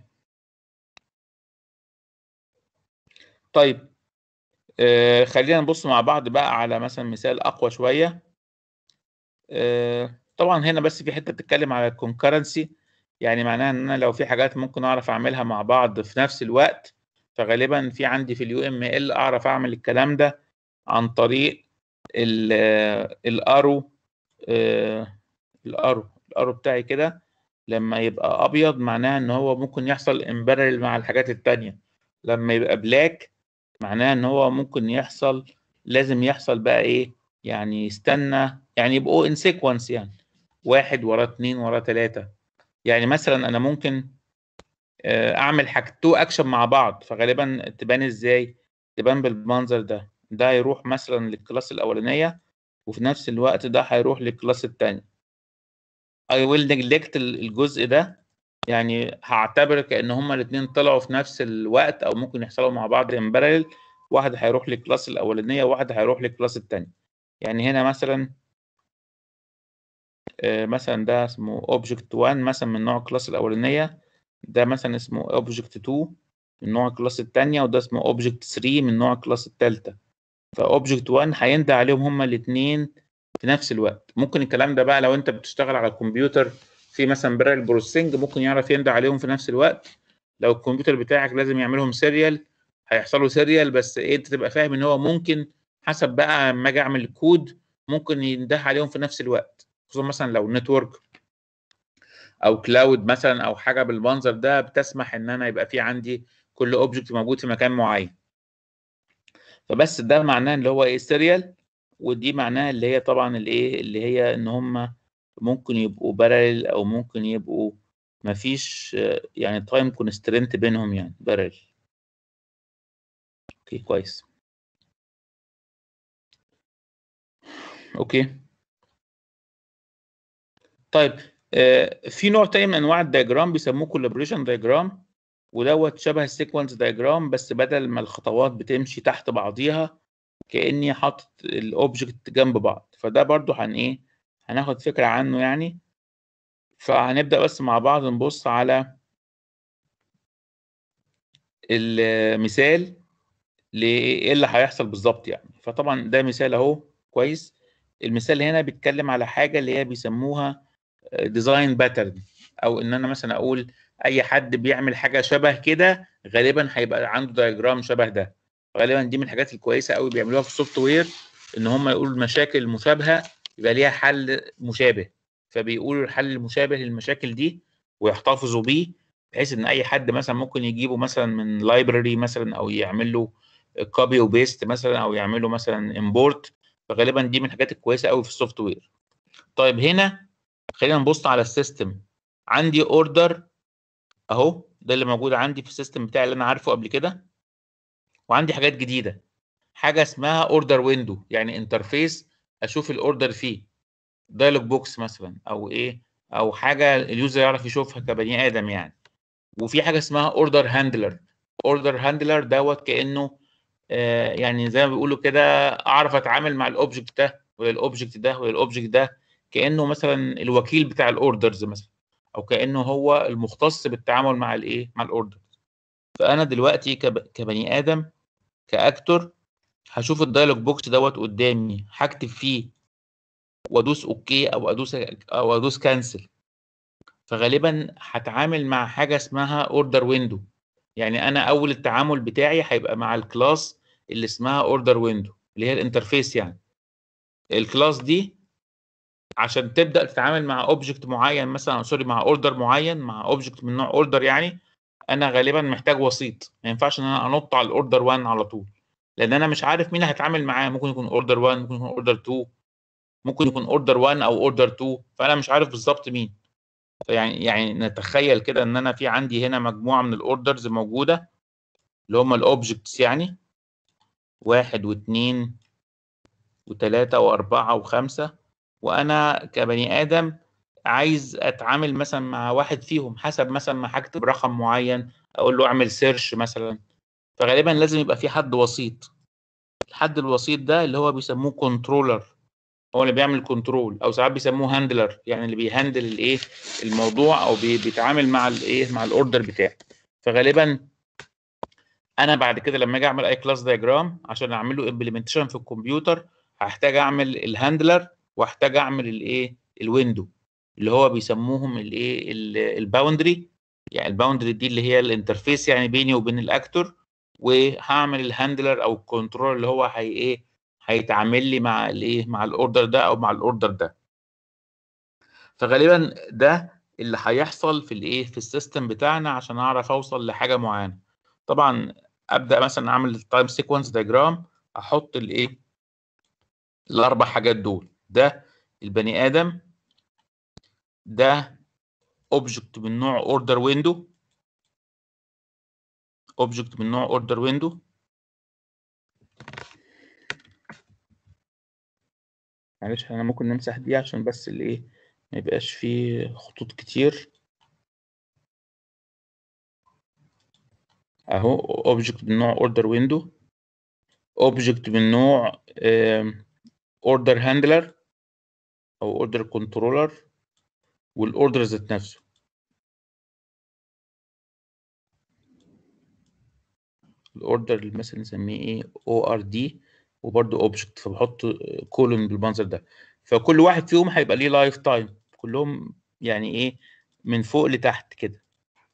طيب آه خلينا نبص مع بعض بقى على مثلا مثال اقوى شويه. آه طبعا هنا بس في حته بتتكلم على الكونكرنسي، يعني معناها ان انا لو في حاجات ممكن اعرف اعملها مع بعض في نفس الوقت، فغالبا في عندي في اليو ام ال اعرف اعمل الكلام ده عن طريق الارو. الارو الارو بتاعي كده لما يبقى ابيض معناها ان هو ممكن يحصل امبارل مع الحاجات التانية، لما يبقى بلاك معناها ان هو ممكن يحصل لازم يحصل بقى ايه يعني يستنى، يعني يبقوا ان سيكونس يعني واحد ورا اتنين ورا تلاتة. يعني مثلا انا ممكن آه، اعمل حاجة تو اكشن مع بعض، فغالبا تبان ازاي تبان بالمنظر ده، ده هيروح مثلا للكلاس الاولانية وفي نفس الوقت ده هيروح للكلاس التاني. I will neglect الجزء ده، يعني هعتبر كأن هما الاثنين طلعوا في نفس الوقت او ممكن يحصلوا مع بعض in parallel، واحد هيروح للكلاس الاولانيه وواحد هيروح للكلاس الثاني. يعني هنا مثلا آه، مثلا ده اسمه object واحد مثلا من نوع الكلاس الاولانيه، ده مثلا اسمه object اتنين من نوع الكلاس الثانيه، وده اسمه object تلاتة من نوع الكلاس الثالثه. فاوبجكت واحد هيندى عليهم هما الاثنين في نفس الوقت. ممكن الكلام ده بقى لو انت بتشتغل على الكمبيوتر في مثلا بارل بروسيسنج ممكن يعرف يندى عليهم في نفس الوقت. لو الكمبيوتر بتاعك لازم يعملهم سيريال هيحصلوا سيريال، بس ايه انت تبقى فاهم ان هو ممكن حسب بقى اما اجي اعمل الكود ممكن ينده عليهم في نفس الوقت، خصوصا مثلا لو نتورك او كلاود مثلا او حاجه بالمنظر ده بتسمح ان انا يبقى في عندي كل اوبجكت موجود في مكان معين. فبس ده معناه اللي هو ايه سيريال، ودي معناها اللي هي طبعا الايه اللي هي ان هم ممكن يبقوا بارل او ممكن يبقوا مفيش آه، يعني تايم كونسترينت بينهم يعني بارل. اوكي كويس. اوكي طيب آه في نوع تاني من انواع الدياجرام بيسموه كولابوريشن دياجرام، ودوت شبه السيكونس دياجرام بس بدل ما الخطوات بتمشي تحت بعضيها كاني حاطط الاوبجكت جنب بعض. فده برضو هن ايه هناخد فكره عنه يعني. فهنبدا بس مع بعض نبص على المثال لايه اللي هيحصل بالظبط يعني. فطبعا ده مثال اهو كويس. المثال هنا بيتكلم على حاجه اللي هي بيسموها ديزاين باترن، او ان انا مثلا اقول اي حد بيعمل حاجه شبه كده غالبا هيبقى عنده دايجرام شبه ده. غالبا دي من الحاجات الكويسه قوي بيعملوها في السوفت وير، ان هم يقولوا المشاكل المشابهه يبقى ليها حل مشابه، فبيقولوا الحل المشابه للمشاكل دي ويحتفظوا بيه، بحيث ان اي حد مثلا ممكن يجيبه مثلا من لايبراري مثلا، او يعمل له كوبي وبيست مثلا، او يعمل له مثلا امبورت. فغالبا دي من الحاجات الكويسه قوي في السوفت وير. طيب هنا خلينا نبص على السيستم. عندي اوردر اهو، ده اللي موجود عندي في السيستم بتاعي اللي انا عارفه قبل كده. وعندي حاجات جديده، حاجه اسمها اوردر ويندو، يعني انترفيس اشوف الاوردر فيه، دايلوج بوكس مثلا او ايه، او حاجه اليوزر يعرف يشوفها كبني ادم يعني. وفي حاجه اسمها اوردر هاندلر. اوردر هاندلر دوت كانه آه يعني زي ما بيقولوا كده اعرف اتعامل مع الاوبجكت ده والاوبجكت ده والاوبجكت ده، كانه مثلا الوكيل بتاع الاوردرز مثلا، او كانه هو المختص بالتعامل مع الايه مع الاوردر. فانا دلوقتي كب... كبني ادم كاكتور هشوف الدايلوج بوكس دوت قدامي، هكتب فيه وادوس اوكي او ادوس او ادوس كانسل. فغالبا هتعامل مع حاجه اسمها اوردر ويندو. يعني انا اول التعامل بتاعي هيبقى مع الكلاس اللي اسمها اوردر ويندو، اللي هي الانترفيس يعني. الكلاس دي عشان تبدا تتعامل مع اوبجكت معين مثلا، سوري مع اوردر معين، مع اوبجكت من نوع اوردر يعني، انا غالبا محتاج وسيط. ما ينفعش ان انا انط على الاوردر واحد على طول، لان انا مش عارف مين هتعامل معاه. ممكن يكون اوردر واحد، ممكن يكون اوردر اتنين، ممكن يكون اوردر واحد او اوردر اتنين، فانا مش عارف بالظبط مين. يعني يعني نتخيل كده ان انا في عندي هنا مجموعه من الاوردرز موجوده، اللي هم الاوبجكتس يعني، واحد واثنين وثلاثة وأربعة وخمسة. وأنا كبني آدم عايز أتعامل مثلا مع واحد فيهم، حسب مثلا ما هكتب رقم معين أقول له أعمل سيرش مثلا. فغالبا لازم يبقى في حد وسيط. الحد الوسيط ده اللي هو بيسموه كنترولر، هو اللي بيعمل كنترول، أو ساعات بيسموه هاندلر، يعني اللي بيهندل الإيه الموضوع، أو بي بيتعامل مع الإيه مع الأوردر بتاعي. فغالبا انا بعد كده لما اجي اعمل اي كلاس دايجرام عشان اعمل له امبلمنتيشن في الكمبيوتر، هحتاج اعمل الهاندلر واحتاج اعمل الايه الويندو، اللي هو بيسموهم الايه الباوندري. يعني الباوندري دي اللي هي الانترفيس يعني بيني وبين الاكتور. وهعمل الهاندلر او الكنترول اللي هو هي ايه هيتعامل لي مع الايه مع الاوردر ده او مع الاوردر ده. فغالبا ده اللي هيحصل في الايه في السيستم بتاعنا عشان اعرف اوصل لحاجه معينه. طبعا ابدا مثلا اعمل التايم سيكونس دايجرام، احط الايه الاربع حاجات دول. ده البني ادم، ده اوبجكت من نوع اوردر ويندو، اوبجكت من نوع اوردر ويندو. معلش انا ممكن نمسح دي عشان بس الايه ما يبقاش فيه خطوط كتير. اهو اوبجكت من نوع اوردر ويندو، اوبجكت من نوع اوردر هاندلر او اوردر كنترولر، والاوردر ذات نفسه. الاوردر اللي مثلا نسميه ايه او ار دي، وبرده اوبجكت، فبحط كولون بالمنظر ده. فكل واحد فيهم هيبقى ليه لايف تايم، كلهم يعني ايه من فوق لتحت كده.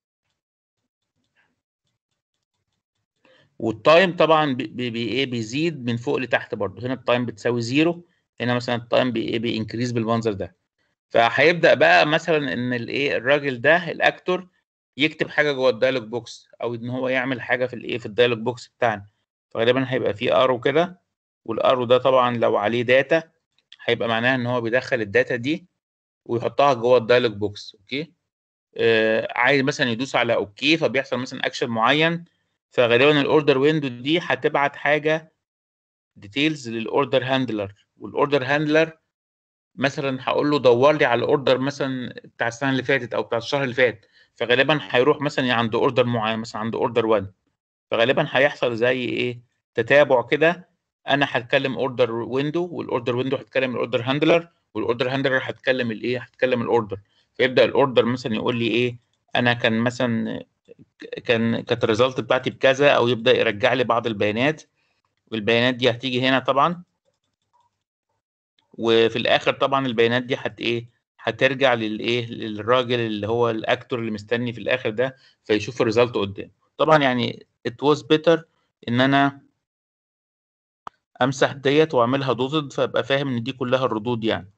والتايم طبعا بي بي ايه بيزيد من فوق لتحت برضه. هنا التايم بتساوي زيرو، هنا مثلا التايم بي ايه بينكريز بالمنظر ده. فهيبدا بقى مثلا ان الايه الراجل ده الاكتور يكتب حاجه جوه الدايلوج بوكس، او ان هو يعمل حاجه في الايه في الدايلوج بوكس بتاعنا. فغالبا هيبقى فيه ارو كده، والارو ده طبعا لو عليه داتا هيبقى معناها ان هو بيدخل الداتا دي ويحطها جوه الدايلوج بوكس. اوكي. آه عايز مثلا يدوس على اوكي فبيحصل مثلا اكشن معين. فغالبا الاوردر ويندو دي هتبعت حاجه ديتيلز للاوردر هاندلر، والاوردر هاندلر مثلا هقول له دور لي على الاوردر مثلا بتاع السنه اللي فاتت او بتاع الشهر اللي فات. فغالبا هيروح مثلا عند اوردر معين، مثلا عند اوردر واحد. فغالبا هيحصل زي ايه تتابع كده انا هتكلم اوردر ويندو، والاوردر ويندو هتكلم الاوردر هاندلر، والاوردر هاندلر هتكلم الايه، هتكلم الاوردر. فيبدا الاوردر مثلا يقول لي ايه، انا كان مثلا كان كانت الريزلت بتاعتي بكذا، او يبدا يرجع لي بعض البيانات، والبيانات دي هتيجي هنا طبعا، وفي الاخر طبعا البيانات دي هت ايه، هترجع للايه، للراجل اللي هو الاكتور اللي مستني في الاخر ده، فيشوف الريزلت قدامه. طبعا يعني it was better ان انا امسح ديت واعملها دوتد، فابقى فاهم ان دي كلها الردود يعني.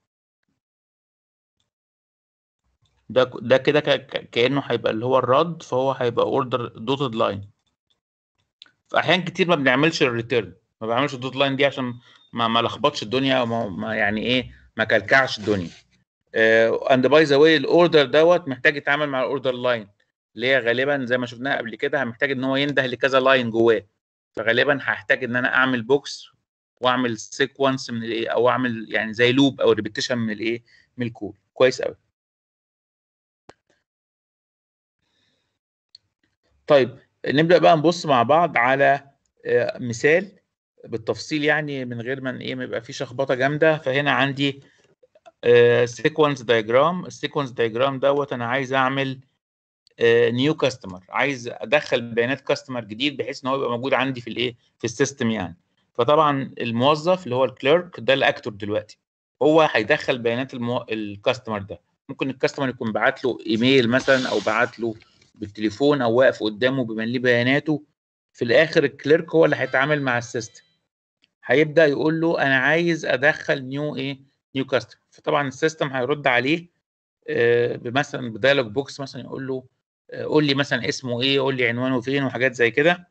ده ده كده كانه هيبقى اللي هو الرد، فهو هيبقى اوردر دوتد لاين. في احيان كتير ما بنعملش الريتيرن، ما بعملش الدوت لاين دي عشان ما ما لخبطش الدنيا، وما ما يعني ايه، ما كلكعش الدنيا. اند باي ذا واي الاوردر دوت محتاج يتعامل مع الاوردر لاين، اللي هي غالبا زي ما شفناها قبل كده محتاج ان هو ينده لكذا لاين جواه، فغالبا هحتاج ان انا اعمل بوكس واعمل سيكونس من الايه، او اعمل يعني زي لوب او ريبيتيشن من الايه، من الكود. كويس قوي. طيب نبدا بقى نبص مع بعض على آه، مثال بالتفصيل، يعني من غير ما ايه، ما يبقى في شخبطه جامده. فهنا عندي سيكونس دايجرام. السيكونس دايجرام دوت انا عايز اعمل نيو كاستمر، عايز ادخل بيانات كاستمر جديد بحيث ان هو يبقى موجود عندي في الايه، في السيستم يعني. فطبعا الموظف اللي هو الكليرك ده الاكتور دلوقتي، هو هيدخل بيانات المو... الكاستمر ده. ممكن الكاستمر يكون بعت له ايميل مثلا، او بعت له بالتليفون، او واقف قدامه بيمليه بياناته. في الاخر الكليرك هو اللي هيتعامل مع السيستم، هيبدا يقول له انا عايز ادخل نيو ايه، نيو كاستمر. فطبعا السيستم هيرد عليه آه، بمثلا بدايلوج بوكس، مثلا يقول له آه، قول لي مثلا اسمه ايه، قول لي عنوانه فين، وحاجات زي كده.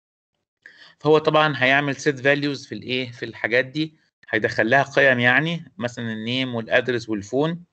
فهو طبعا هيعمل سيت فاليوز في الايه، في الحاجات دي، هيدخل لها قيم يعني مثلا النيم والادرس والفون.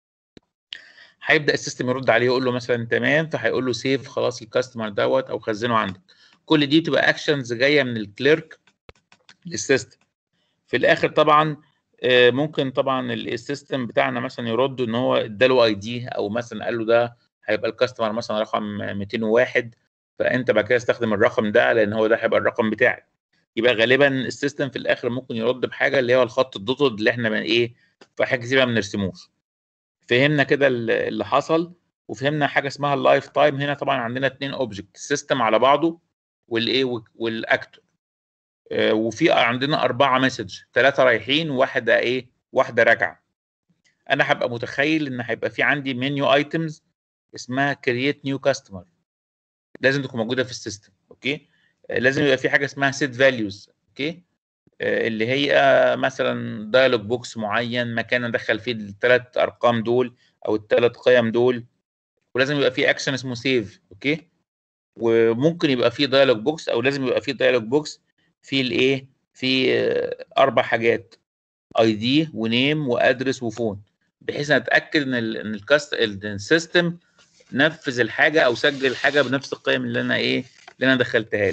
هيبدا السيستم يرد عليه يقول له مثلا تمام، فهيقول له سيف خلاص الكاستمر دوت، او خزنه عندك. كل دي بتبقى اكشنز جايه من الكليرك للسيستم. في الاخر طبعا آه، ممكن طبعا السيستم بتاعنا مثلا يرد ان هو اداله اي دي، او مثلا قال له ده هيبقى الكاستمر مثلا رقم مئتين وواحد، فانت بعد كده استخدم الرقم ده لان هو ده هيبقى الرقم بتاعك. يبقى غالبا السيستم في الاخر ممكن يرد بحاجه اللي هو الخط الدوتد اللي احنا من ايه، في حاجه كتير ما بنرسموش. فهمنا كده اللي حصل، وفهمنا حاجه اسمها اللايف تايم. هنا طبعا عندنا اثنين اوبجكت، السيستم على بعضه والايه، والاكتور. آه، وفي عندنا أربعة مسج، ثلاثة رايحين وواحدة إيه، واحدة راجعة. أنا هبقى متخيل إن هيبقى في عندي منيو أيتمز اسمها كرييت نيو كاستمر، لازم تكون موجودة في السيستم. أوكي. آه، لازم يبقى في حاجة اسمها سيت فاليوز. أوكي. آه، اللي هي مثلا دايلوج بوكس معين، مكان أدخل فيه الثلاث أرقام دول أو الثلاث قيم دول. ولازم يبقى في أكشن اسمه سيف. أوكي. وممكن يبقى في دايلوج بوكس، أو لازم يبقى في دايلوج بوكس في الإيه، في آه، أربع حاجات: اي دي ونيم وادرس وفون، بحيث اتاكد ان ال ان الكاست السيستم نفذ الحاجه او سجل الحاجه بنفس القيم اللي انا ايه، اللي انا دخلتها له.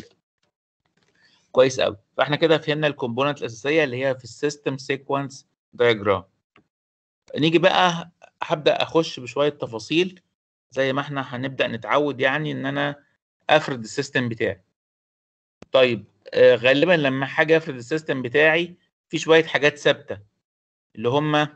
كويس قوي. فاحنا كده فهمنا الكومبوننت الاساسيه اللي هي في السيستم سيكونس دايجرام. نيجي بقى هبدا اخش بشويه تفاصيل زي ما احنا هنبدا نتعود، يعني ان انا افرد السيستم بتاعي. طيب آه غالبا لما حاجه افرد السيستم بتاعي في شويه حاجات ثابته، اللي هم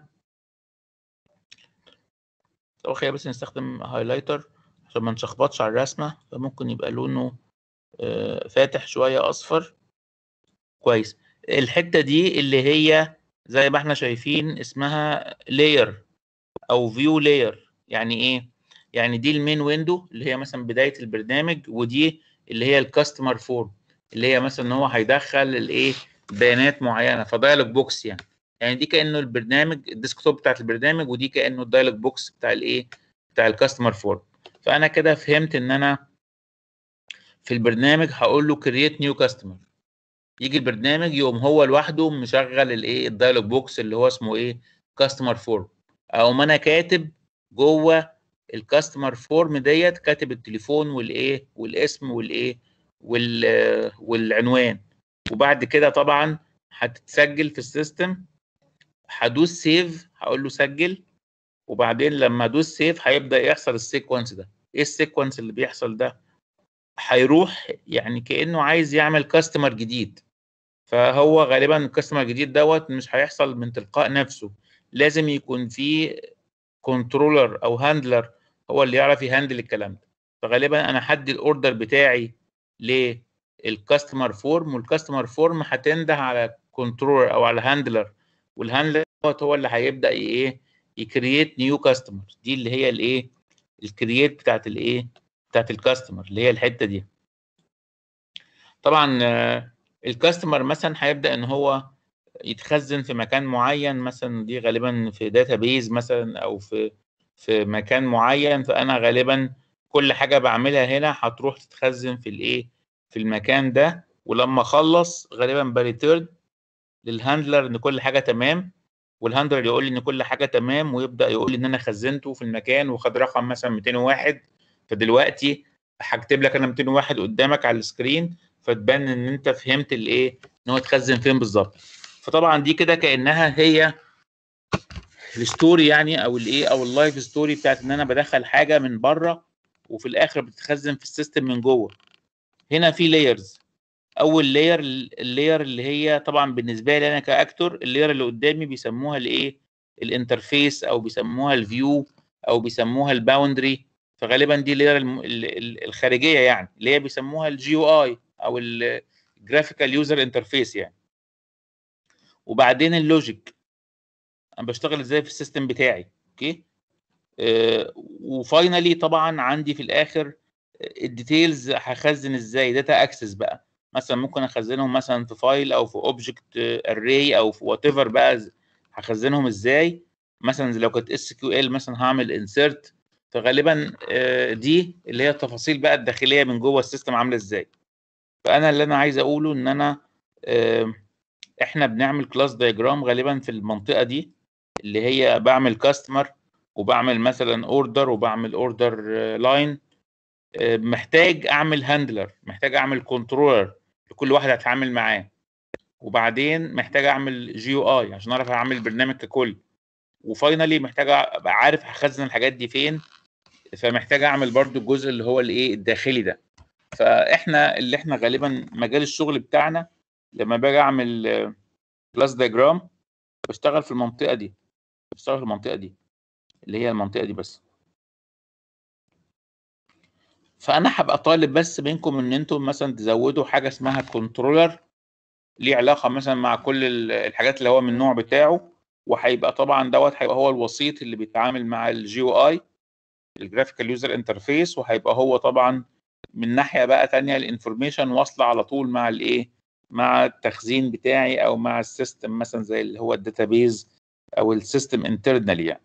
أول حاجة بس نستخدم هايلايتر عشان ما نشخبطش على الرسمة، فممكن يبقى لونه آه، فاتح شوية أصفر. كويس. الحتة دي اللي هي زي ما احنا شايفين اسمها لاير أو فيو لاير. يعني إيه؟ يعني دي المين ويندو اللي هي مثلا بداية البرنامج، ودي اللي هي الكاستمر فورم اللي هي مثلا إن هو هيدخل الإيه، بيانات معينة، فدايلوج بوكس يعني. يعني دي كأنه البرنامج الديسكتوب بتاعت البرنامج، ودي كأنه الدايلوج بوكس بتاع الإيه، بتاع الكاستمر فورم. فأنا كده فهمت إن أنا في البرنامج هقول له كرييت نيو كاستمر، يجي البرنامج يقوم هو لوحده مشغل الايه، الدايلوج بوكس اللي هو اسمه ايه، كاستمر فورم. او ما انا كاتب جوه الكاستمر فورم ديت، كاتب التليفون والايه والاسم والايه وال والعنوان. وبعد كده طبعا هتتسجل في السيستم، هدوس سيف، هقول له سجل. وبعدين لما ادوس سيف هيبدا يحصل السيكونس ده. ايه السيكونس اللي بيحصل ده؟ هيروح يعني كانه عايز يعمل كاستمر جديد، فهو غالبا الكاستمر الجديد دوت مش هيحصل من تلقاء نفسه، لازم يكون في كنترولر او هاندلر هو اللي يعرف يهندل الكلام ده. فغالبا انا هدي الاوردر بتاعي للكاستمر فورم، والكاستمر فورم هتنده على كنترولر او على هاندلر، والهاندلر هو اللي هيبدا ايه يكرييت نيو كاستمر. دي اللي هي الايه الكرييت بتاعت الايه بتاعت الكاستمر، اللي هي الحته دي. طبعا الكاستمر مثلا هيبدا ان هو يتخزن في مكان معين، مثلا دي غالبا في داتابيز مثلا او في في مكان معين، فانا غالبا كل حاجه بعملها هنا هتروح تتخزن في الايه في المكان ده، ولما اخلص غالبا بريتيرن للهاندلر ان كل حاجه تمام، والهاندلر يقول لي ان كل حاجه تمام، ويبدا يقول لي ان انا خزنته في المكان وخد رقم مثلا مئتين وواحد. فدلوقتي هكتب لك انا مئتين وواحد قدامك على السكرين، فتبان ان انت فهمت الايه ان هو اتخزن فين بالظبط. فطبعا دي كده كانها هي الستوري يعني، او الايه او اللايف ستوري بتاعت ان انا بدخل حاجه من بره وفي الاخر بتتخزن في السيستم من جوه. هنا في لايرز. اول لاير اللاير اللي هي طبعا بالنسبه لي انا كاكتور، اللاير اللي قدامي بيسموها الايه الانترفيس، او بيسموها الفيو، او بيسموها الباوندري. فغالبا دي اللاير الخارجيه يعني، اللي هي بيسموها الجي او اي او الجرافيكال يوزر انترفيس يعني. وبعدين اللوجيك، انا بشتغل ازاي في السيستم بتاعي. اوكي. آه وفاينلي طبعا عندي في الاخر الديتيلز هخزن ازاي، داتا اكسس بقى. مثلا ممكن اخزنهم مثلا في فايل او في اوبجكت اري او في وات ايفر بقى، هخزنهم ازاي. مثلا لو كانت اس كيو ال مثلا هعمل انسيرت. فغالبا آه دي اللي هي التفاصيل بقى الداخليه من جوه السيستم عامله ازاي. فانا اللي انا عايز اقوله ان انا آه احنا بنعمل كلاس دايجرام غالبا في المنطقه دي، اللي هي بعمل كاستمر وبعمل مثلا اوردر وبعمل اوردر لاين. محتاج اعمل هاندلر، محتاج اعمل كنترولر لكل واحد هتعامل معاه، وبعدين محتاج اعمل جي او اي عشان اعرف اعمل البرنامج ككل، وفاينلي محتاج ابقى عارف هخزن الحاجات دي فين. فمحتاج اعمل برضو الجزء اللي هو الايه الداخلي ده. فاحنا اللي احنا غالبا مجال الشغل بتاعنا لما باجي اعمل كلاس دايجرام بشتغل في المنطقه دي، بشتغل في المنطقه دي اللي هي المنطقه دي بس. فانا هبقى طالب بس منكم ان انتم مثلا تزودوا حاجه اسمها كنترولر، ليه علاقه مثلا مع كل الحاجات اللي هو من النوع بتاعه، وهيبقى طبعا دوت هيبقى هو الوسيط اللي بيتعامل مع الجي او اي الجرافيكال يوزر انترفيس، وهيبقى هو طبعا من ناحيه بقى ثانيه الانفورميشن واصله على طول مع الايه مع التخزين بتاعي او مع السيستم مثلا زي اللي هو الداتابيز او السيستم انترنال يعني.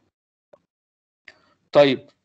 طيب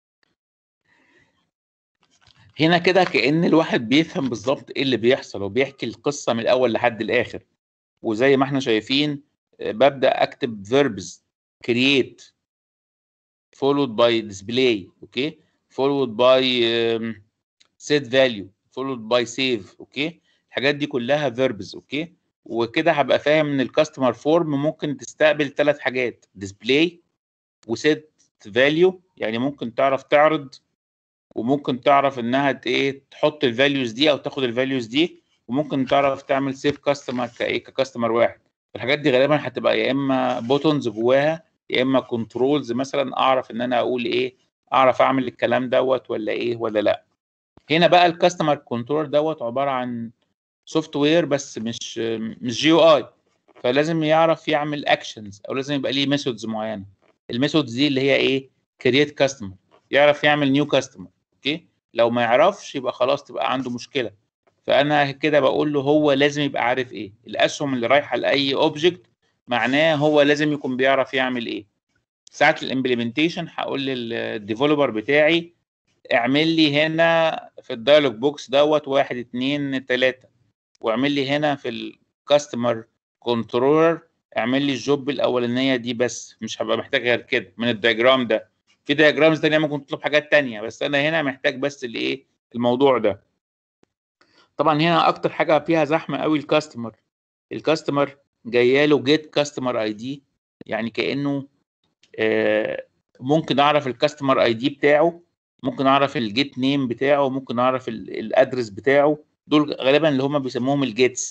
هنا كده كأن الواحد بيفهم بالظبط ايه اللي بيحصل وبيحكي القصه من الاول لحد الاخر. وزي ما احنا شايفين ببدا اكتب verbs create followed by display اوكي followed by um, set value followed by save اوكي. الحاجات دي كلها verbs اوكي. وكده هبقى فاهم ان الكاستمر فورم ممكن تستقبل ثلاث حاجات display وset value، يعني ممكن تعرف تعرض وممكن تعرف انها ايه تحط الفاليوز دي او تاخد الفاليوز دي، وممكن تعرف تعمل سيف كاستمر كايه ككاستمر واحد. الحاجات دي غالبا هتبقى يا اما بوتونز جواها يا اما كنترولز، مثلا اعرف ان انا اقول ايه اعرف اعمل الكلام دوت ولا ايه ولا لا. هنا بقى الكاستمر كنترول دوت عباره عن سوفت وير بس مش مش جي او اي، فلازم يعرف يعمل اكشنز او لازم يبقى ليه ميثودز معينه. الميثودز دي اللي هي ايه كرييت كاستمر، يعرف يعمل نيو كاستمر اوكي. لو ما يعرفش يبقى خلاص تبقى عنده مشكله. فانا كده بقول له هو لازم يبقى عارف ايه الاسهم اللي رايحه لاي اوبجكت، معناه هو لازم يكون بيعرف يعمل ايه. ساعه الامبلمنتيشن هقول للديفلوبر بتاعي اعمل لي هنا في الدايلوج بوكس دوت واحد اتنين تلاته، واعمل لي هنا في الكاستمر كنترولر اعمل لي الجوب الاولانيه دي بس، مش هبقى محتاج غير كده من الدياجرام ده. في دياجرامز ثانيه ممكن تطلب حاجات ثانيه، بس انا هنا محتاج بس الايه الموضوع ده. طبعا هنا اكتر حاجه فيها زحمه قوي الكاستمر. الكاستمر جايه له جيت كاستمر اي دي، يعني كانه آه ممكن اعرف الكاستمر اي دي بتاعه، ممكن اعرف الجيت نيم بتاعه، ممكن اعرف الادرس بتاعه. دول غالبا اللي هم بيسموهم الجيتس.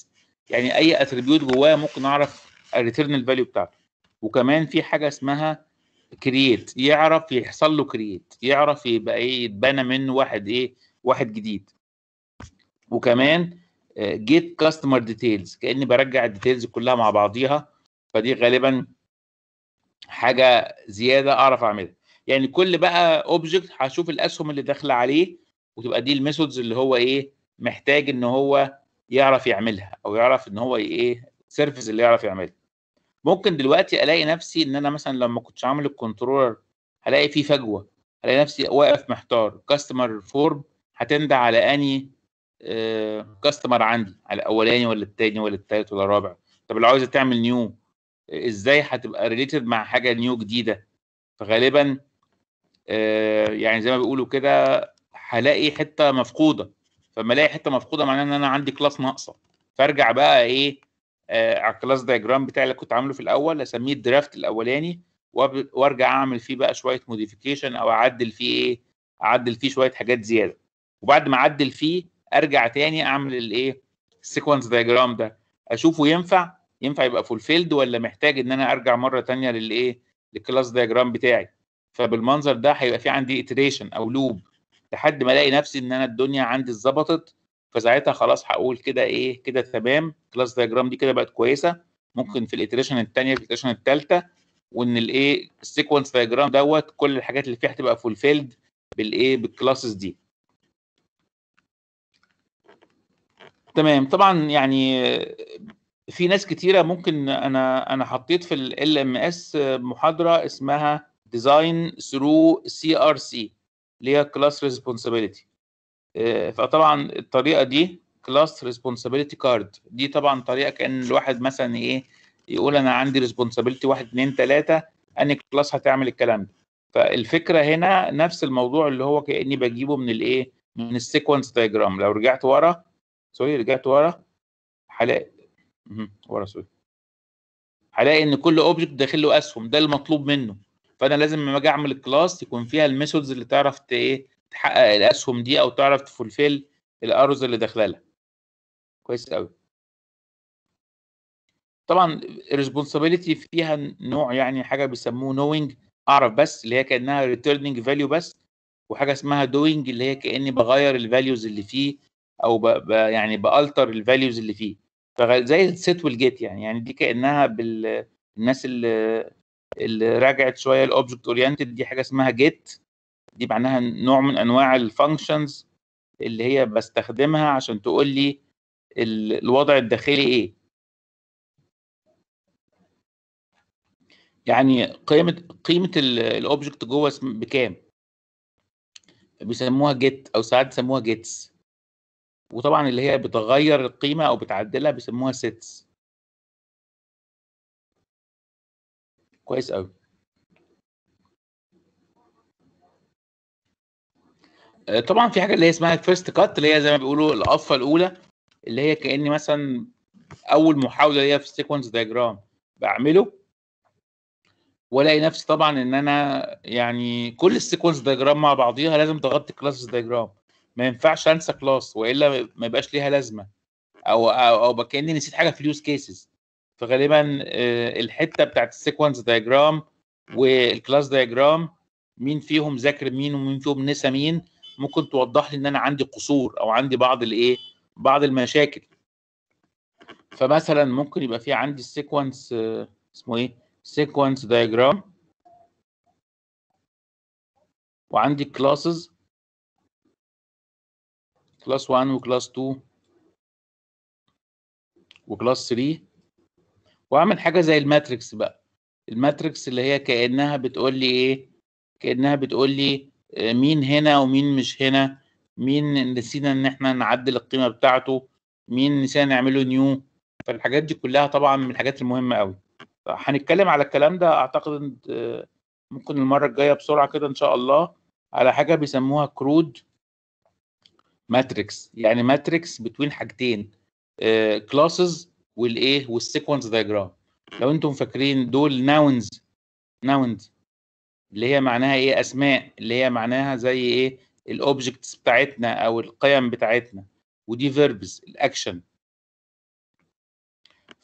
يعني اي اتريبيوت جواه ممكن اعرف الريتيرن الفاليو بتاعته. وكمان في حاجه اسمها كرييت، يعرف يحصل له كرييت، يعرف يبقى ايه، يتبنى منه واحد ايه، واحد جديد. وكمان جيت كاستمر ديتيلز، كاني برجع الديتيلز كلها مع بعضيها، فدي غالبا حاجه زياده اعرف اعملها. يعني كل بقى اوبجكت هشوف الاسهم اللي داخله عليه، وتبقى دي الميثودز اللي هو ايه محتاج ان هو يعرف يعملها، او يعرف ان هو ايه سيرفيس اللي يعرف يعملها. ممكن دلوقتي الاقي نفسي ان انا مثلا لما كنتش عامل الكنترولر هلاقي فيه فجوه، هلاقي نفسي واقف محتار. كاستمر فورم هتندى على اني كاستمر عندي، على الاولاني ولا الثاني ولا الثالث ولا الرابع؟ طب لو عاوزه تعمل نيو، ازاي هتبقى ريليتد مع حاجه نيو جديده؟ فغالبا آه، يعني زي ما بيقولوا كده هلاقي حته مفقوده. فلما الاقي حته مفقوده معناه ان انا عندي كلاس ناقصه، فارجع بقى ايه آه على الكلاس دايجرام بتاعي اللي كنت عامله في الاول، اسميه الدرافت الاولاني، وارجع اعمل فيه بقى شويه موديفيكيشن، او اعدل فيه ايه، اعدل فيه شويه حاجات زياده. وبعد ما اعدل فيه ارجع تاني اعمل الايه السيكونس دايجرام ده، اشوفه ينفع ينفع يبقى فولفيلد، ولا محتاج ان انا ارجع مره تانيه للايه للكلاس دايجرام بتاعي. فبالمنظر ده هيبقى في عندي اتريشن او لوب لحد ما الاقي نفسي ان انا الدنيا عندي اتظبطت. فساعتها خلاص هقول كده ايه كده تمام، كلاس دايجرام دي كده بقت كويسه. ممكن في الاتريشن الثانيه، في الاتريشن الثالثه، وان الايه السيكونس دايجرام دوت كل الحاجات اللي فيها هتبقى فولفيلد بالايه بالكلاسز دي. تمام. طبعا يعني في ناس كتيره ممكن، انا انا حطيت في ال ام اس محاضره اسمها ديزاين ثرو سي ار سي، اللي هي كلاس ريسبونسابيلتي. فطبعا الطريقه دي كلاس ريسبونسابيلتي كارد، دي طبعا طريقه كان الواحد مثلا ايه يقول انا عندي ريسبونسابيلتي واحد اتنين تلاته، اني كلاس هتعمل الكلام ده. فالفكره هنا نفس الموضوع اللي هو كاني بجيبه من الايه من السيكونس دايجرام. لو رجعت ورا، سوري رجعت ورا، هلاقي ورا سوري هلاقي ان كل اوبجكت داخل له اسهم، ده المطلوب منه. فانا لازم لما اجي اعمل الكلاس يكون فيها الميثودز اللي تعرف ايه تحقق الاسهم دي، او تعرف تفولفيل الارز اللي داخله لها. كويس قوي. طبعا الريسبونسابيلتي فيها نوع، يعني حاجه بيسموه نوينج، اعرف بس، اللي هي كانها ريتيرنينج فاليو بس. وحاجه اسمها دوينج، اللي هي كاني بغير الفاليوز اللي فيه، او ب... ب... يعني بالتر الفاليوز اللي فيه. فزي السيت والجيت يعني يعني دي كانها بال الناس اللي اللي راجعت شويه الاوبجكت اورينتد، دي حاجه اسمها جيت، دي معناها نوع من انواع الفانكشنز اللي هي بستخدمها عشان تقول لي الوضع الداخلي ايه. يعني قيمه قيمه الاوبجكت جوه بكام، بيسموها جيت، او ساعات بيسموها جيتس. وطبعا اللي هي بتغير القيمه او بتعدلها بيسموها سيتس. كويس قوي. طبعا في حاجه اللي هي اسمها فيرست كات، اللي هي زي ما بيقولوا القفه الاولى، اللي هي كاني مثلا اول محاوله ليا في السيكونس دايجرام بعمله، والاقي نفسي طبعا ان انا يعني كل السيكونس دايجرام مع بعضيها لازم تغطي كلاس دايجرام. ما ينفعش انسى كلاس والا ما يبقاش ليها لازمه، او او, أو كاني نسيت حاجه في اليوز كيسز. فغالبا الحته بتاعت السيكونس دايجرام والكلاس دايجرام، مين فيهم ذاكر مين ومين فيهم نسى مين، ممكن توضح لي ان انا عندي قصور او عندي بعض الايه بعض المشاكل. فمثلا ممكن يبقى في عندي السيكونس اسمه ايه سيكونس دايجرام، وعندي كلاسز، كلاس واحد وكلاس اتنين وكلاس تلاته، واعمل حاجه زي الماتريكس بقى. الماتريكس اللي هي كانها بتقول لي ايه كانها بتقول لي مين هنا ومين مش هنا، مين نسينا ان احنا نعدل القيمه بتاعته، مين نسينا نعمله نيو. فالحاجات دي كلها طبعا من الحاجات المهمه قوي. هنتكلم على الكلام ده اعتقد ممكن المره الجايه بسرعه كده ان شاء الله، على حاجه بيسموها كرود ماتريكس. يعني ماتريكس بتوين حاجتين، كلاسز والايه والسيكونس دايجرام. لو انتم فاكرين دول ناونز، ناونز اللي هي معناها ايه اسماء، اللي هي معناها زي ايه الاوبجكتس بتاعتنا او القيم بتاعتنا. ودي فيربز الاكشن.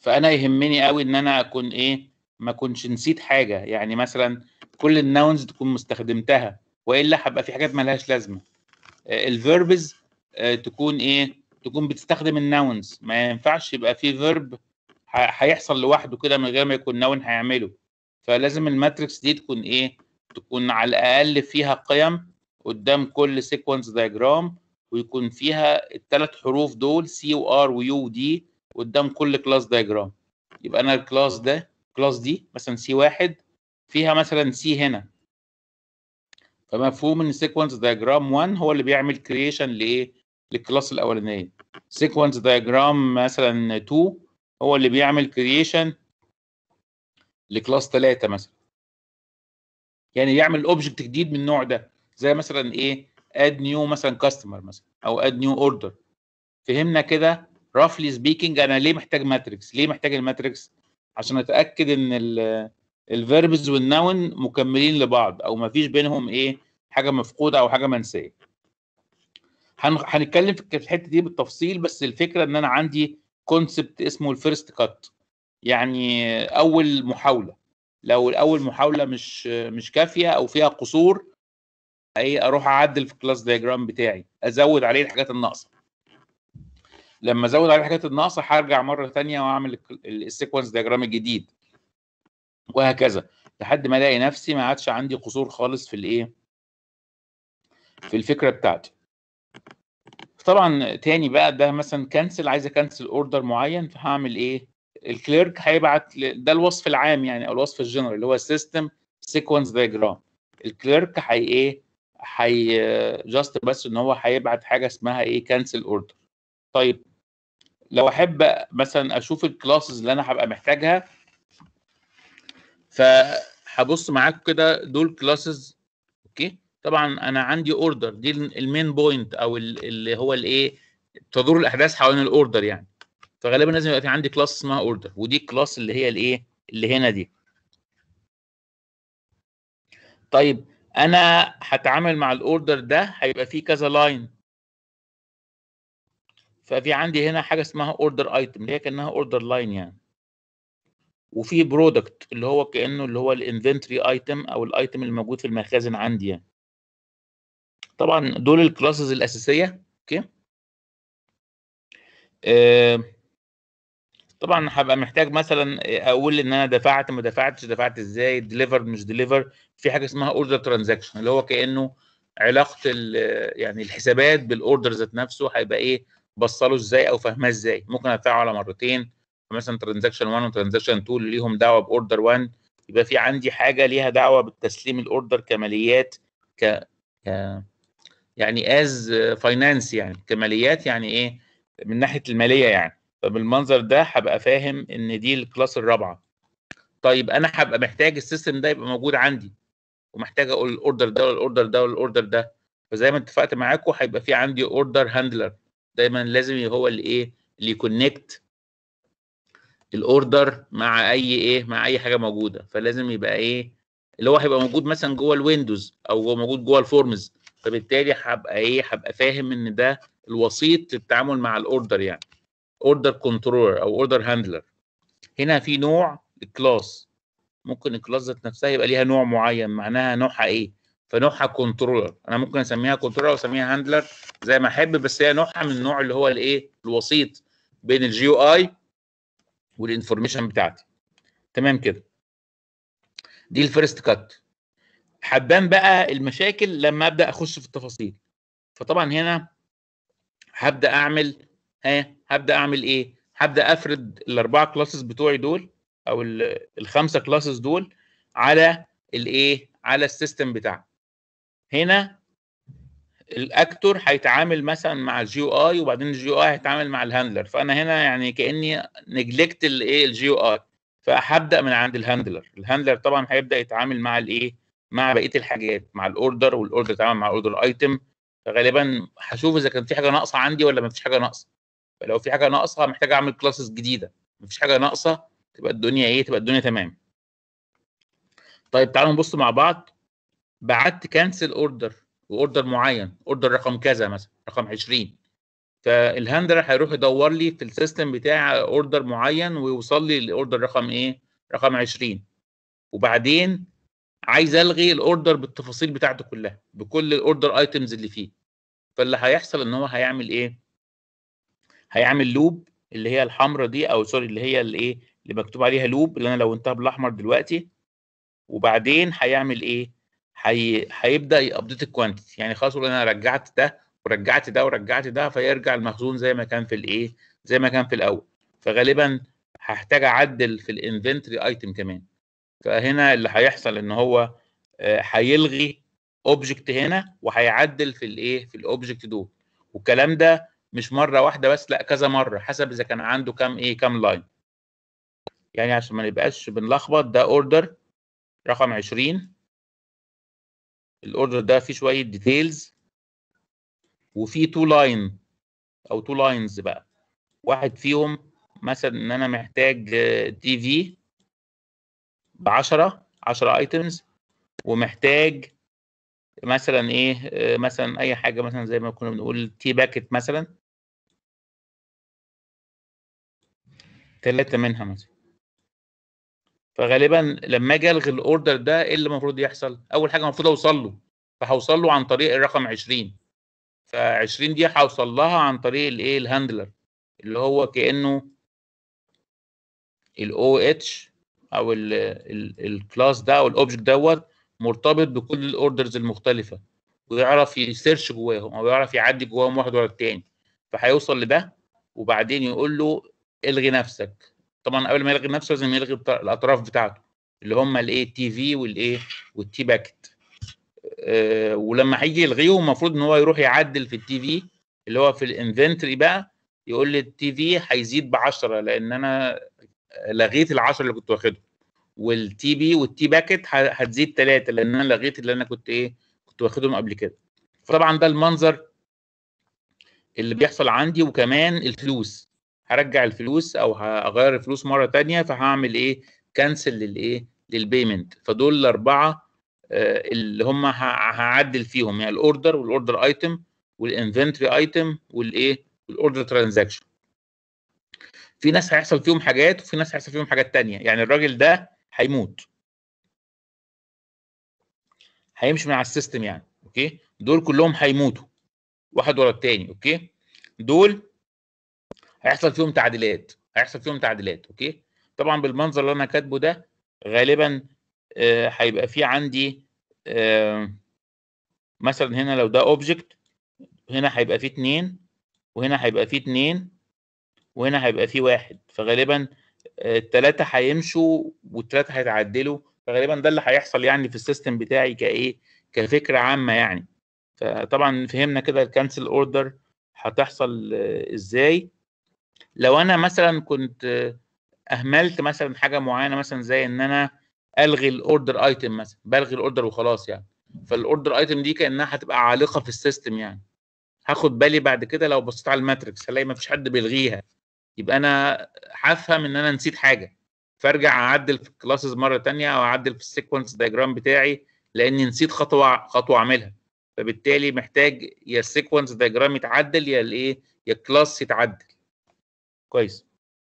فانا يهمني قوي ان انا اكون ايه، ما اكونش نسيت حاجه. يعني مثلا كل الناونز تكون مستخدمتها، والا هبقى في حاجات مالهاش لازمه. الفيربز تكون ايه، تكون بتستخدم الناونز. ما ينفعش يبقى في فيرب هيحصل لوحده كده من غير ما يكون ناون هيعمله. فلازم الماتريكس دي تكون ايه، تكون على الاقل فيها قيم قدام كل سيكونس دايجرام، ويكون فيها الثلاث حروف دول سي وار ويو ودي قدام كل كلاس دايجرام. يبقى انا الكلاس ده، كلاس دي مثلا سي واحد فيها مثلا سي هنا، فمفهوم ان سيكونس دايجرام واحد هو اللي بيعمل كرييشن لايه، للكلاس الاولانيه. سيكونس دايجرام مثلا اتنين هو اللي بيعمل كرييشن لكلاس ثلاثة مثلا. يعني يعمل اوبجكت جديد من النوع ده، زي مثلا ايه، اد نيو مثلا كاستمر مثلا، او اد نيو اوردر. فهمنا كده رافلي سبيكينج انا ليه محتاج ماتريكس؟ ليه محتاج الماتريكس؟ عشان اتاكد ان الفيربز والنون مكملين لبعض، او ما فيش بينهم ايه، حاجه مفقوده او حاجه منسيه. هنتكلم في الحته دي بالتفصيل، بس الفكره ان انا عندي كونسبت اسمه الفيرست كات، يعني اول محاوله. لو الاول محاوله مش مش كافيه او فيها قصور، ايه، اروح اعدل في الكلاس دايجرام بتاعي، ازود عليه الحاجات الناقصه. لما ازود عليه الحاجات الناقصه هرجع مره ثانيه واعمل السيكونس دايجرام الجديد، وهكذا لحد ما الاقي نفسي ما عادش عندي قصور خالص في الايه، في الفكره بتاعتي. طبعا تاني بقى، ده مثلا كنسل، عايز اكنسل اوردر معين، فهعمل ايه؟ الكليرك هيبعت، ده الوصف العام يعني، او الوصف الجنرال اللي هو سيستم سيكونس دايجرام. الكليرك هي ايه، هي جاست بس ان هو هيبعت حاجه اسمها ايه، كنسل اوردر. طيب لو احب مثلا اشوف الكلاسز اللي انا هبقى محتاجها، فهبص معاكم كده دول كلاسز. اوكي، طبعا انا عندي اوردر، دي المين بوينت، او اللي هو الايه، تدور الاحداث حوالين الاوردر يعني. فغالبا لازم يبقى في عندي كلاس اسمها اوردر، ودي الكلاس اللي هي الايه، اللي هنا دي. طيب انا هتعامل مع الاوردر ده، هيبقى فيه كذا لاين. ففي عندي هنا حاجه اسمها اوردر ايتم، اللي هي كانها اوردر لاين يعني. وفي برودكت اللي هو كانه اللي هو الانفنتوري ايتم، او الايتم اللي موجود في المخازن عندي يعني. طبعا دول الكلاسز الاساسيه. اوكي، آه طبعا هبقى محتاج مثلا اقول ان انا دفعت ما دفعتش، دفعت ازاي، ديليفرد مش ديليفر. في حاجه اسمها اوردر ترانزاكشن، اللي هو كانه علاقه يعني الحسابات بالاوردر ذات نفسه، هيبقى ايه، بصله ازاي او فاهماه ازاي. ممكن ادفعه على مرتين، مثلا ترانزاكشن واحد وترانزاكشن اتنين اللي ليهم دعوه باوردر واحد. يبقى في عندي حاجه ليها دعوه بالتسليم الاوردر كماليات، ك, ك... يعني از فاينانس، يعني كماليات، يعني ايه، من ناحيه الماليه يعني. فبالمنظر ده هبقى فاهم ان دي الكلاس الرابعه. طيب انا هبقى محتاج السيستم ده يبقى موجود عندي، ومحتاج اقول الاوردر ده والاوردر ده والاوردر ده. فزي ما اتفقت معاكم هيبقى في عندي اوردر هاندلر، دايما لازم هو اللي ايه، اللي يكونكت الاوردر مع اي ايه، مع اي حاجه موجوده. فلازم يبقى ايه، اللي هو هيبقى موجود مثلا جوه الويندوز، او هو موجود جوه الفورمز. فبالتالي هبقى ايه، هبقى فاهم ان ده الوسيط للتعامل مع الاوردر يعني، اوردر كنترولر او اوردر هاندلر. هنا في نوع الكلاس، ممكن الكلاس ذات نفسها يبقى ليها نوع معين، معناها نوعها ايه، فنوعها كنترولر. انا ممكن اسميها كنترولر او اسميها هاندلر زي ما احب، بس هي نوعها من النوع اللي هو الايه، الوسيط بين الجي يو اي والانفورميشن بتاعتي. تمام كده، دي الفيرست كات. هتبان بقى المشاكل لما ابدا اخش في التفاصيل. فطبعا هنا هبدا اعمل، ها هبدا اعمل ايه، هبدا افرد الاربعه كلاسز بتوعي دول، او الخمسه كلاسز دول، على الايه، على السيستم بتاعي. هنا الاكتور هيتعامل مثلا مع الجي او اي، وبعدين الجي او اي هيتعامل مع الهاندلر. فانا هنا يعني كاني نجلكت الايه، الجي او اي. فهبدا من عند الهاندلر. الهاندلر طبعا هيبدا يتعامل مع الايه، مع بقيه الحاجات، مع الاوردر، والاوردر يتعامل مع الاوردر ايتم. فغالبا هشوف اذا كان في حاجه ناقصه عندي ولا ما فيش حاجه ناقصه. فلو في حاجه ناقصه محتاج اعمل كلاسز جديده، ما فيش حاجه ناقصه، تبقى الدنيا ايه، تبقى الدنيا تمام. طيب تعالوا نبص مع بعض. بعت كانسل اوردر، واوردر معين، اوردر رقم كذا مثلا رقم عشرين. فالهاندلر هيروح يدور لي في السيستم بتاع اوردر معين ويوصل لي الاوردر رقم ايه؟ رقم عشرين. وبعدين عايز الغي الاوردر بالتفاصيل بتاعته كلها بكل الاوردر ايتمز اللي فيه. فاللي هيحصل ان هو هيعمل ايه؟ هيعمل لوب اللي هي الحمراء دي، او سوري اللي هي الايه اللي مكتوب عليها لوب اللي انا لونتها بالاحمر دلوقتي. وبعدين هيعمل ايه؟ هي... هيبدا يابديت الكوانتيتي. يعني خلاص انا رجعت ده ورجعت ده ورجعت ده، فيرجع المخزون زي ما كان في الايه؟ زي ما كان في الاول. فغالبا هحتاج اعدل في الانفنتوري ايتم كمان. فهنا اللي هيحصل ان هو هيلغي اوبجكت هنا وهيعدل في الايه؟ في الاوبجكت دول. والكلام ده مش مره واحده بس، لا كذا مره، حسب اذا كان عنده كام ايه؟ كام لاين. يعني عشان ما نبقاش بنلخبط، ده اوردر رقم عشرين. الاوردر ده فيه شويه ديتيلز وفيه تو لاين او تو لاينز بقى. واحد فيهم مثلا ان انا محتاج تي في ب عشرة عشرة ايتمز، ومحتاج مثلا ايه؟ مثلا اي حاجه مثلا زي ما كنا بنقول تي باكت مثلا، ثلاثه منها مثلا. فغالبا لما اجي الغي الاوردر ده، ايه اللي المفروض يحصل؟ اول حاجه المفروض اوصل له، فهوصل له عن طريق الرقم عشرين. ف عشرين دي هوصل لها عن طريق الايه؟ الهاندلر، اللي هو كانه الاو اتش او الكلاس ده او الاوبجكت دوت مرتبط بكل الاوردرز المختلفه، ويعرف يسيرش جواهم او يعرف يعدي جواهم واحد ورا الثاني. فهيوصل لده وبعدين يقول له الغي نفسك. طبعا قبل ما يلغي نفسه لازم يلغي الاطراف بتاعته اللي هم الايه؟ التي في والايه؟ والتي باكت. أه ولما هيجي يلغيهم المفروض ان هو يروح يعدل في التي في اللي هو في الانفنتوري بقى، يقول لي التي في هيزيد ب عشرة لان انا لغيت ال عشرة اللي كنت واخدهم، والتي بي والتي باكت هتزيد ثلاثة لان انا لغيت اللي انا كنت ايه؟ كنت واخدهم قبل كده. فطبعا ده المنظر اللي بيحصل عندي. وكمان الفلوس، هرجع الفلوس او هغير الفلوس مره ثانيه، فهعمل ايه؟ كانسل للايه؟ للبيمنت. فدول الاربعه اللي هم هعدل فيهم، يعني الاوردر والاوردر ايتم والانفنتوري ايتم والايه؟ والاوردر ترانزاكشن. في ناس هيحصل فيهم حاجات وفي ناس هيحصل فيهم حاجات تانية. يعني الراجل ده هيموت، هيمشي من على السيستم يعني، اوكي؟ دول كلهم هيموتوا واحد ورا التاني، اوكي؟ دول هيحصل فيهم تعديلات، هيحصل فيهم تعديلات، اوكي؟ طبعا بالمنظر اللي انا كاتبه ده غالبا آه هيبقى في عندي آه مثلا هنا لو ده اوبجكت، هنا هيبقى فيه اتنين وهنا هيبقى فيه اتنين وهنا هيبقى فيه واحد. فغالبا الثلاثه هيمشوا والثلاثه هيتعدلوا. فغالبا ده اللي هيحصل يعني في السيستم بتاعي كايه؟ كفكره عامه يعني. فطبعا فهمنا كده الكانسل اوردر هتحصل ازاي. لو انا مثلا كنت اهملت مثلا حاجه معينه، مثلا زي ان انا الغي الاوردر ايتم مثلا، بلغي الاوردر وخلاص يعني، فالاوردر ايتم دي كانها هتبقى عالقه في السيستم يعني. هاخد بالي بعد كده لو بصيت على الماتريكس هلاقي ما فيش حد بيلغيها، يبقى انا هفهم ان انا نسيت حاجه، فارجع اعدل في الكلاسز مره ثانيه او اعدل في السيكونس دايجرام بتاعي لاني نسيت خطوه خطوه اعملها. فبالتالي محتاج يا السيكونس دايجرام يتعدل يا الايه؟ يا الكلاس يتعدل. كويس.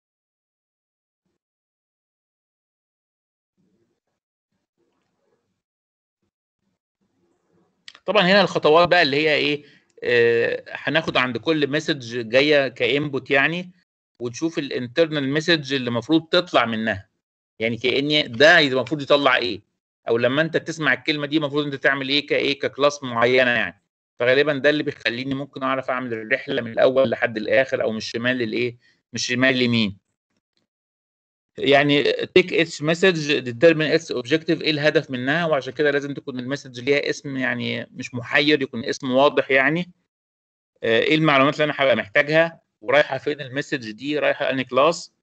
طبعا هنا الخطوات بقى اللي هي ايه؟ آه هناخد عند كل مسج جايه كانبوت يعني، وتشوف الانترنال مسج اللي المفروض تطلع منها. يعني كأن ده المفروض يطلع ايه، او لما انت تسمع الكلمه دي المفروض انت تعمل ايه كايه؟ ككلاس معينه يعني. فغالبا ده اللي بيخليني ممكن اعرف اعمل الرحله من الاول لحد الاخر او من الشمال للايه؟ من الشمال لليمين. يعني تيك اتس مسج ديترمين اتس اوبجيكتيف، ايه الهدف منها؟ وعشان كده لازم تكون المسج ليها اسم يعني مش محير، يكون اسم واضح يعني. ايه المعلومات اللي انا هبقى محتاجها ورايحه فين المسج دي؟ رايحه انهي كلاس؟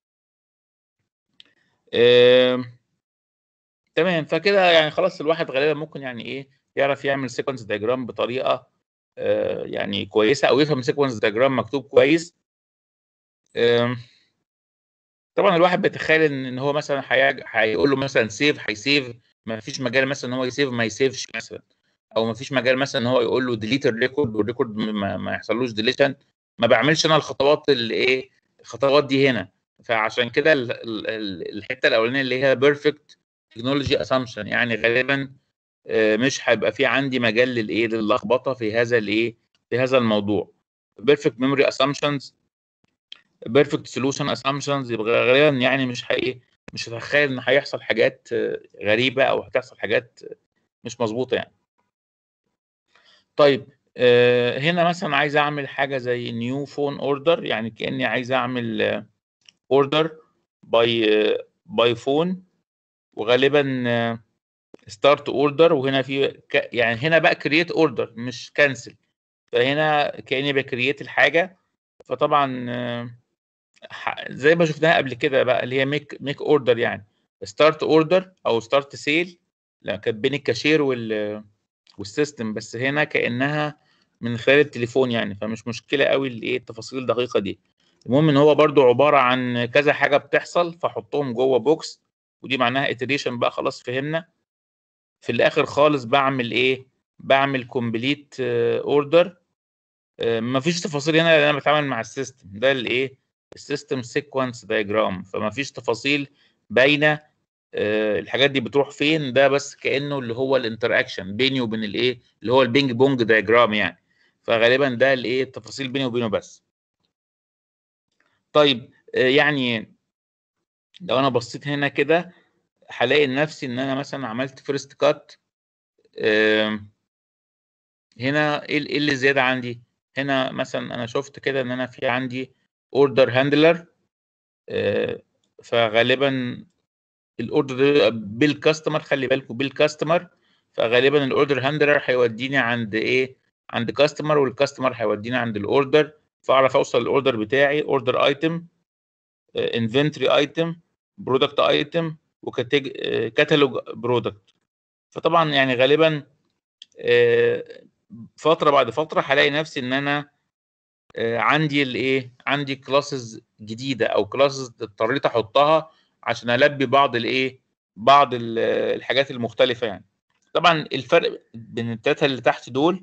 آه تمام. فكده يعني خلاص الواحد غالبا ممكن يعني ايه؟ يعرف يعمل سيكونس دايجرام بطريقه آه يعني كويسه، او يفهم سيكونس دايجرام مكتوب كويس. آه طبعا الواحد بيتخيل ان ان هو مثلا هيقول له مثلا سيف، هيسيف. ما فيش مجال مثلا ان هو يسيف ما يسيفش مثلا، او ما فيش مجال مثلا ان هو يقول له ديليت الريكورد والريكورد ما, ما يحصلوش ديليشن. ما بعملش انا الخطوات اللي ايه الخطوات دي هنا. فعشان كده الحته الاولانيه اللي هي بيرفكت تكنولوجي اسامبشن، يعني غالبا مش هيبقى في عندي مجال للايه للخبطه في هذا الايه في هذا الموضوع. بيرفكت ميموري اسامبشنز، بيرفكت سولوشن اسامبشنز، يبقى غالبا يعني مش هي مش هتخيل ان هيحصل حاجات غريبه او هتحصل حاجات مش مظبوطه يعني. طيب آه هنا مثلا عايز اعمل حاجه زي نيو فون اوردر، يعني كاني عايز اعمل اوردر باي باي فون، وغالبا ستارت اوردر، وهنا في يعني هنا بقى كرييت اوردر مش كانسل، فهنا كاني بكرييت الحاجه. فطبعا آه زي ما شفناها قبل كده بقى اللي هي ميك ميك اوردر، يعني ستارت اوردر او ستارت سيل، لا كانت بين الكاشير وال والسيستم، بس هنا كانها من خلال التليفون يعني، فمش مشكله قوي الايه التفاصيل الدقيقه دي. المهم ان هو برضو عباره عن كذا حاجه بتحصل فاحطهم جوه بوكس، ودي معناها iteration بقى، خلاص فهمنا. في الاخر خالص بعمل ايه؟ بعمل كومبليت اوردر. مفيش تفاصيل هنا لان انا بتعامل مع السيستم ده الايه السيستم سيكونس دايجرام، فمفيش تفاصيل باينه الحاجات دي بتروح فين، ده بس كانه اللي هو الانتراكشن بيني وبين الايه اللي هو البينج بونج دايجرام يعني، فغالبا ده الايه التفاصيل بيني وبينه بس. طيب يعني لو انا بصيت هنا كده هلاقي نفسي ان انا مثلا عملت فيرست كات. هنا ايه اللي زياده عندي؟ هنا مثلا انا شفت كده ان انا في عندي اوردر هاندلر، فغالبا الاوردر ده بالكاستمر، خلي بالكم بالكاستمر، فغالبا الاوردر هاندلر هيوديني عند ايه عند كاستمر، والكاستمر هيوديني عند الاوردر، فاعرف اوصل الاوردر بتاعي اوردر ايتم، انفنتوري ايتم، برودكت ايتم، وكاتالوج برودكت. فطبعا يعني غالبا فتره بعد فتره هلاقي نفسي ان انا عندي الايه عندي كلاسز جديده او كلاسز اضطريت احطها عشان البي بعض الايه بعض الحاجات المختلفه يعني. طبعا الفرق بين الثلاثه اللي تحت دول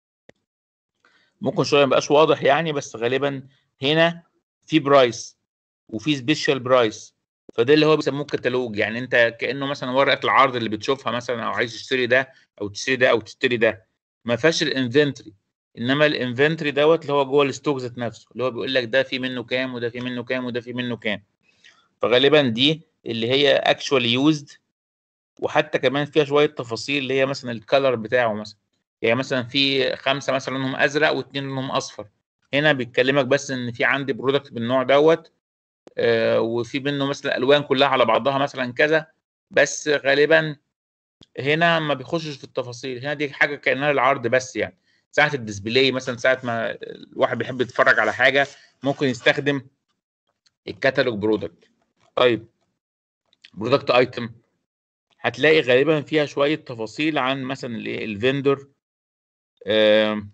ممكن شويه ما يبقاش واضح يعني، بس غالبا هنا في برايس وفي سبيشال برايس، فده اللي هو بيسموه كتالوج، يعني انت كانه مثلا ورقه العرض اللي بتشوفها مثلا، او عايز تشتري ده او تشتري ده او تشتري ده، ما فيهاش الانفنتوري، انما الانفنتوري دوت اللي هو جوه الستوك ذات نفسه، اللي هو بيقول لك ده في منه كام وده في منه كام وده في منه كام. فغالبا دي اللي هي اكشوالي يوزد، وحتى كمان فيها شويه تفاصيل اللي هي مثلا الكالر بتاعه مثلا، يعني مثلا في خمسه مثلا لونهم ازرق واثنين لونهم اصفر، هنا بيتكلمك بس ان في عندي برودكت بالنوع دوت آه وفي منه مثلا الوان كلها على بعضها مثلا كذا، بس غالبا هنا ما بيخشش في التفاصيل، هنا دي حاجه كانها العرض بس يعني. ساعه الديسبلاي مثلا، ساعه ما الواحد بيحب يتفرج على حاجه ممكن يستخدم الكتالوج برودكت. طيب برودكت ايتم هتلاقي غالبا فيها شويه تفاصيل عن مثلا الفندور، آه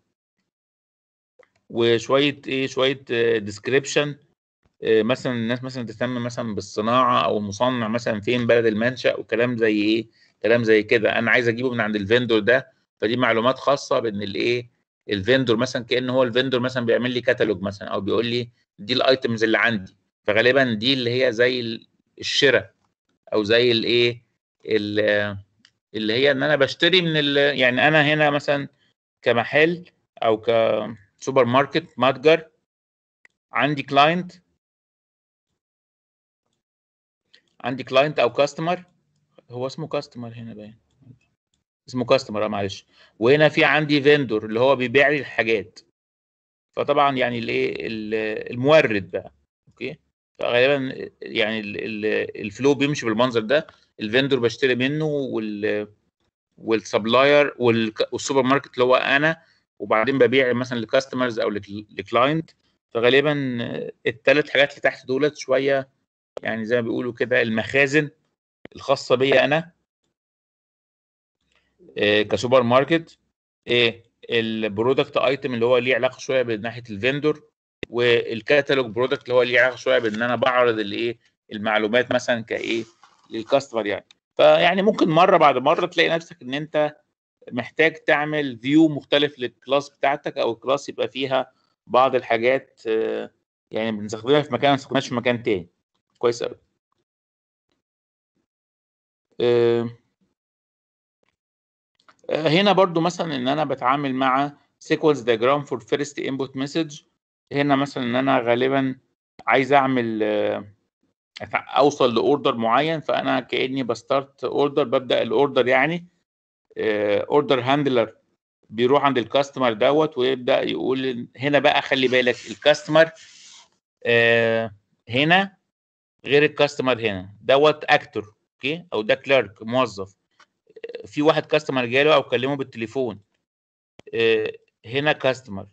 وشويه ايه شويه ديسكريبشن، آه مثلا الناس مثلا تهتم مثلا بالصناعه او المصنع مثلا فين بلد المنشأ، وكلام زي ايه كلام زي كده انا عايز اجيبه من عند الفندور ده، فدي معلومات خاصه بان الايه الفندور مثلا كأن هو الفندور مثلا بيعمل لي كتالوج مثلا، او بيقول لي دي الايتمز اللي عندي، فغالبا دي اللي هي زي الشراء او زي الايه اللي هي ان انا بشتري من ال... يعني انا هنا مثلا كمحل او كسوبر ماركت متجر عندي كلاينت عندي كلاينت او كاستمر، هو اسمه كاستمر هنا باين اسمه كاستمر اه معلش، وهنا في عندي فيندور اللي هو بيبيع لي الحاجات، فطبعا يعني الايه المورد بقى اوكي، فغالبا يعني الفلو بيمشي بالمنظر ده، الفيندور بشتري منه وال والسبلاير والسوبر ماركت اللي هو انا، وبعدين ببيع مثلا لكاستمرز او لكلاينت. فغالبا الثلاث حاجات اللي تحت دولت شويه يعني زي ما بيقولوا كده المخازن الخاصه بيا انا إيه كسوبر ماركت، ايه البرودكت ايتم اللي هو ليه علاقه شويه بناحيه الفندور، والكاتالوج برودكت اللي هو ليه علاقه شويه بان انا بعرض الايه المعلومات مثلا كايه للكاستمر يعني. فيعني ممكن مره بعد مره تلاقي نفسك ان انت محتاج تعمل فيو مختلف للكلاس بتاعتك، او الكلاس يبقى فيها بعض الحاجات آه، يعني بنستخدمها في مكان ما بنستخدمهاش في مكان تاني. كويس قوي. آه، آه، هنا برضو مثلا ان انا بتعامل مع sequence diagram for first input message. هنا مثلا ان انا غالبا عايز اعمل آه، اوصل لاوردر معين، فانا كاني بستارت اوردر، ببدا الاوردر يعني اوردر هاندلر بيروح عند الكاستمر دوت ويبدا يقول هنا بقى خلي بالك الكاستمر آه هنا غير الكاستمر هنا دوت اكتور، اوكي، او ده كلارك موظف. في واحد كاستمر جاله او كلمه بالتليفون، آه هنا كاستمر،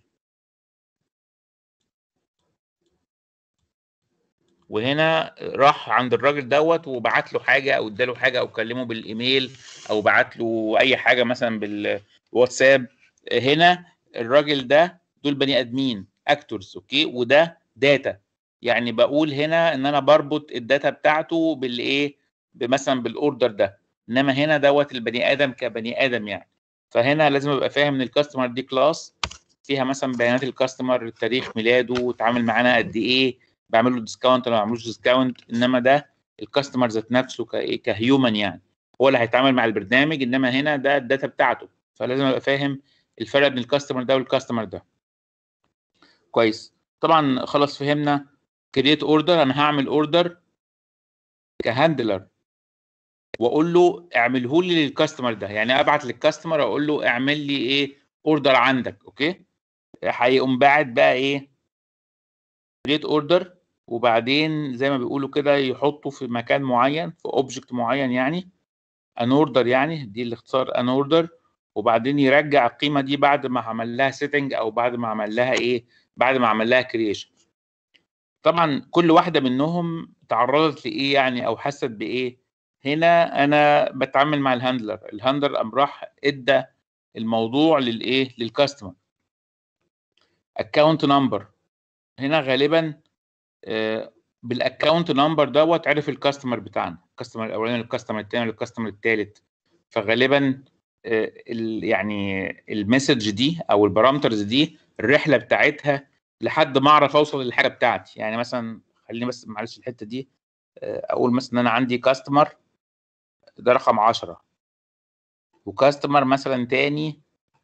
وهنا راح عند الراجل دوت وبعت له حاجه او اداله حاجه او كلمه بالايميل او بعت له اي حاجه مثلا بالواتساب. هنا الراجل ده دول بني ادمين اكتورز، اوكي، وده داتا. يعني بقول هنا ان انا بربط الداتا بتاعته بالايه، مثلا بالاوردر ده، انما هنا دوت البني ادم كبني ادم يعني. فهنا لازم ابقى فاهم ان الكاستمر دي كلاس فيها مثلا بيانات الكاستمر، تاريخ ميلاده، اتعامل معانا قد ايه، بعمل له ديسكاونت ولا ما بعملوش ديسكاونت. انما ده الكاستمر ذات نفسه كايه كهيومن يعني، هو اللي هيتعامل مع البرنامج، انما هنا ده الداتا بتاعته. فلازم ابقى فاهم الفرق بين الكاستمر ده والكاستمر ده. كويس. طبعا خلاص فهمنا كرييت اوردر. انا هعمل اوردر كهاندلر واقول له اعمله لي للكاستمر ده، يعني ابعت للكاستمر اقول له اعمل لي ايه اوردر عندك، اوكي. هيقوم باعت بقى ايه كرييت اوردر، وبعدين زي ما بيقولوا كده يحطه في مكان معين، في اوبجكت معين يعني ان اوردر، يعني دي الاختصار ان اوردر. وبعدين يرجع القيمه دي بعد ما عمل لها سيتنج او بعد ما عمل لها ايه، بعد ما عمل لها كرييشن. طبعا كل واحده منهم تعرضت لايه يعني او حست بايه. هنا انا بتعامل مع الهاندلر، الهاندلر قام راح ادى الموضوع للايه للكاستمر. اكونت نمبر، هنا غالبا آه، بالاكونت نمبر دوت عرف الكاستمر بتاعنا، الكاستمر الاولاني الكاستمر الثاني الكاستمر الثالث. فغالبا آه، يعني المسج دي او البارامترز دي الرحله بتاعتها لحد ما اعرف اوصل للحاجه بتاعتي. يعني مثلا خليني بس معلش الحته دي آه، اقول مثلا ان انا عندي كاستمر ده رقم عشرة، وكاستمر مثلا تاني،